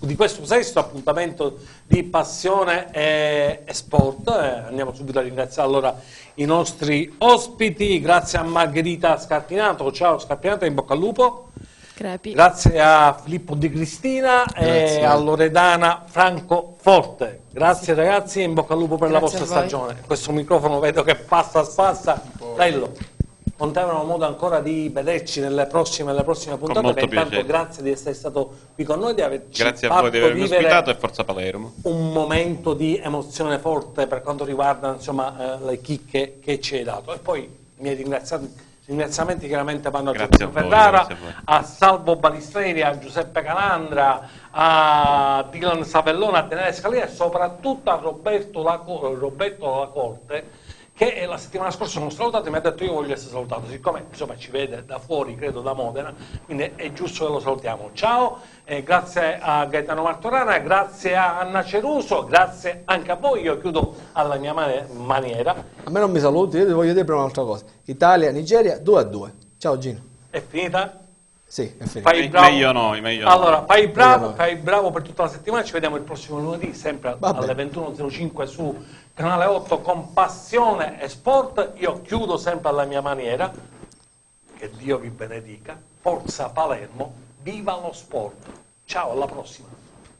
di questo sesto appuntamento di Passione e, e Sport. Eh, andiamo subito a ringraziare allora i nostri ospiti, grazie a Margherita Scarpinato, ciao Scarpinato, in bocca al lupo. Crepi. Grazie a Filippo Di Cristina e a Loredana Francoforte. Grazie ragazzi, in bocca al lupo per Grazie la vostra a voi. stagione. Questo microfono vedo che passa, spazza. Bello. Non avremo modo ancora di vederci nelle prossime, nelle prossime puntate. molto Intanto piacere. grazie di essere stato qui con noi, di averci Grazie a fatto voi di avermi vivere ospitato e forza Palermo. un momento di emozione forte per quanto riguarda insomma, eh, le chicche che ci hai dato. E poi i miei ringraziati, ringraziamenti chiaramente vanno a Grazie Giorgio a voi, Ferrara, grazie a voi. a Salvo Balistreri, a Giuseppe Calandra, a Dylan Savellone, a Daniele Scalia e soprattutto a Roberto, Laco- Roberto Lacorte, che la settimana scorsa sono salutato e mi ha detto io voglio essere salutato, siccome insomma ci vede da fuori, credo da Modena, quindi è giusto che lo salutiamo. Ciao, eh, grazie a Gaetano Martorana, grazie a Anna Ceruso, grazie anche a voi, io chiudo alla mia mani- maniera. A me non mi saluti, io ti voglio dire prima un'altra cosa. Italia, Nigeria due a due. Ciao Gino. È finita? Sì, è finita. Fai bravo. Meglio noi, meglio noi. Allora, fai bravo, noi. fai bravo per tutta la settimana, ci vediamo il prossimo lunedì, sempre Va alle bene. ventuno e zero cinque su Canale otto con Passione e Sport. Io chiudo sempre alla mia maniera, che Dio vi benedica, forza Palermo, viva lo sport. Ciao, alla prossima.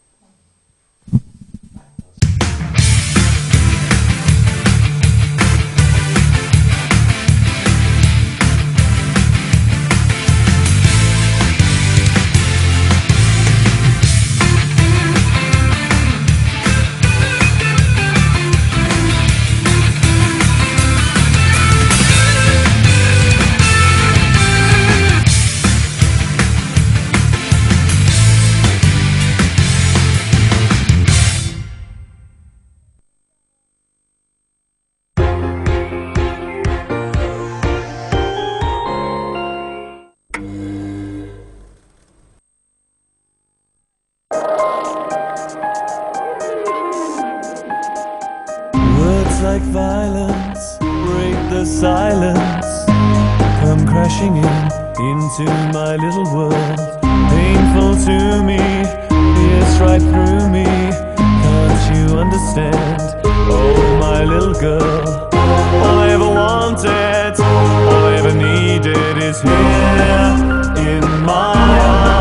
Words like violence break the silence, come crashing in into my little world. Painful to me, pierce right through me. Can't you understand? Oh, my little girl. All I ever wanted, all I ever needed is here in my arms.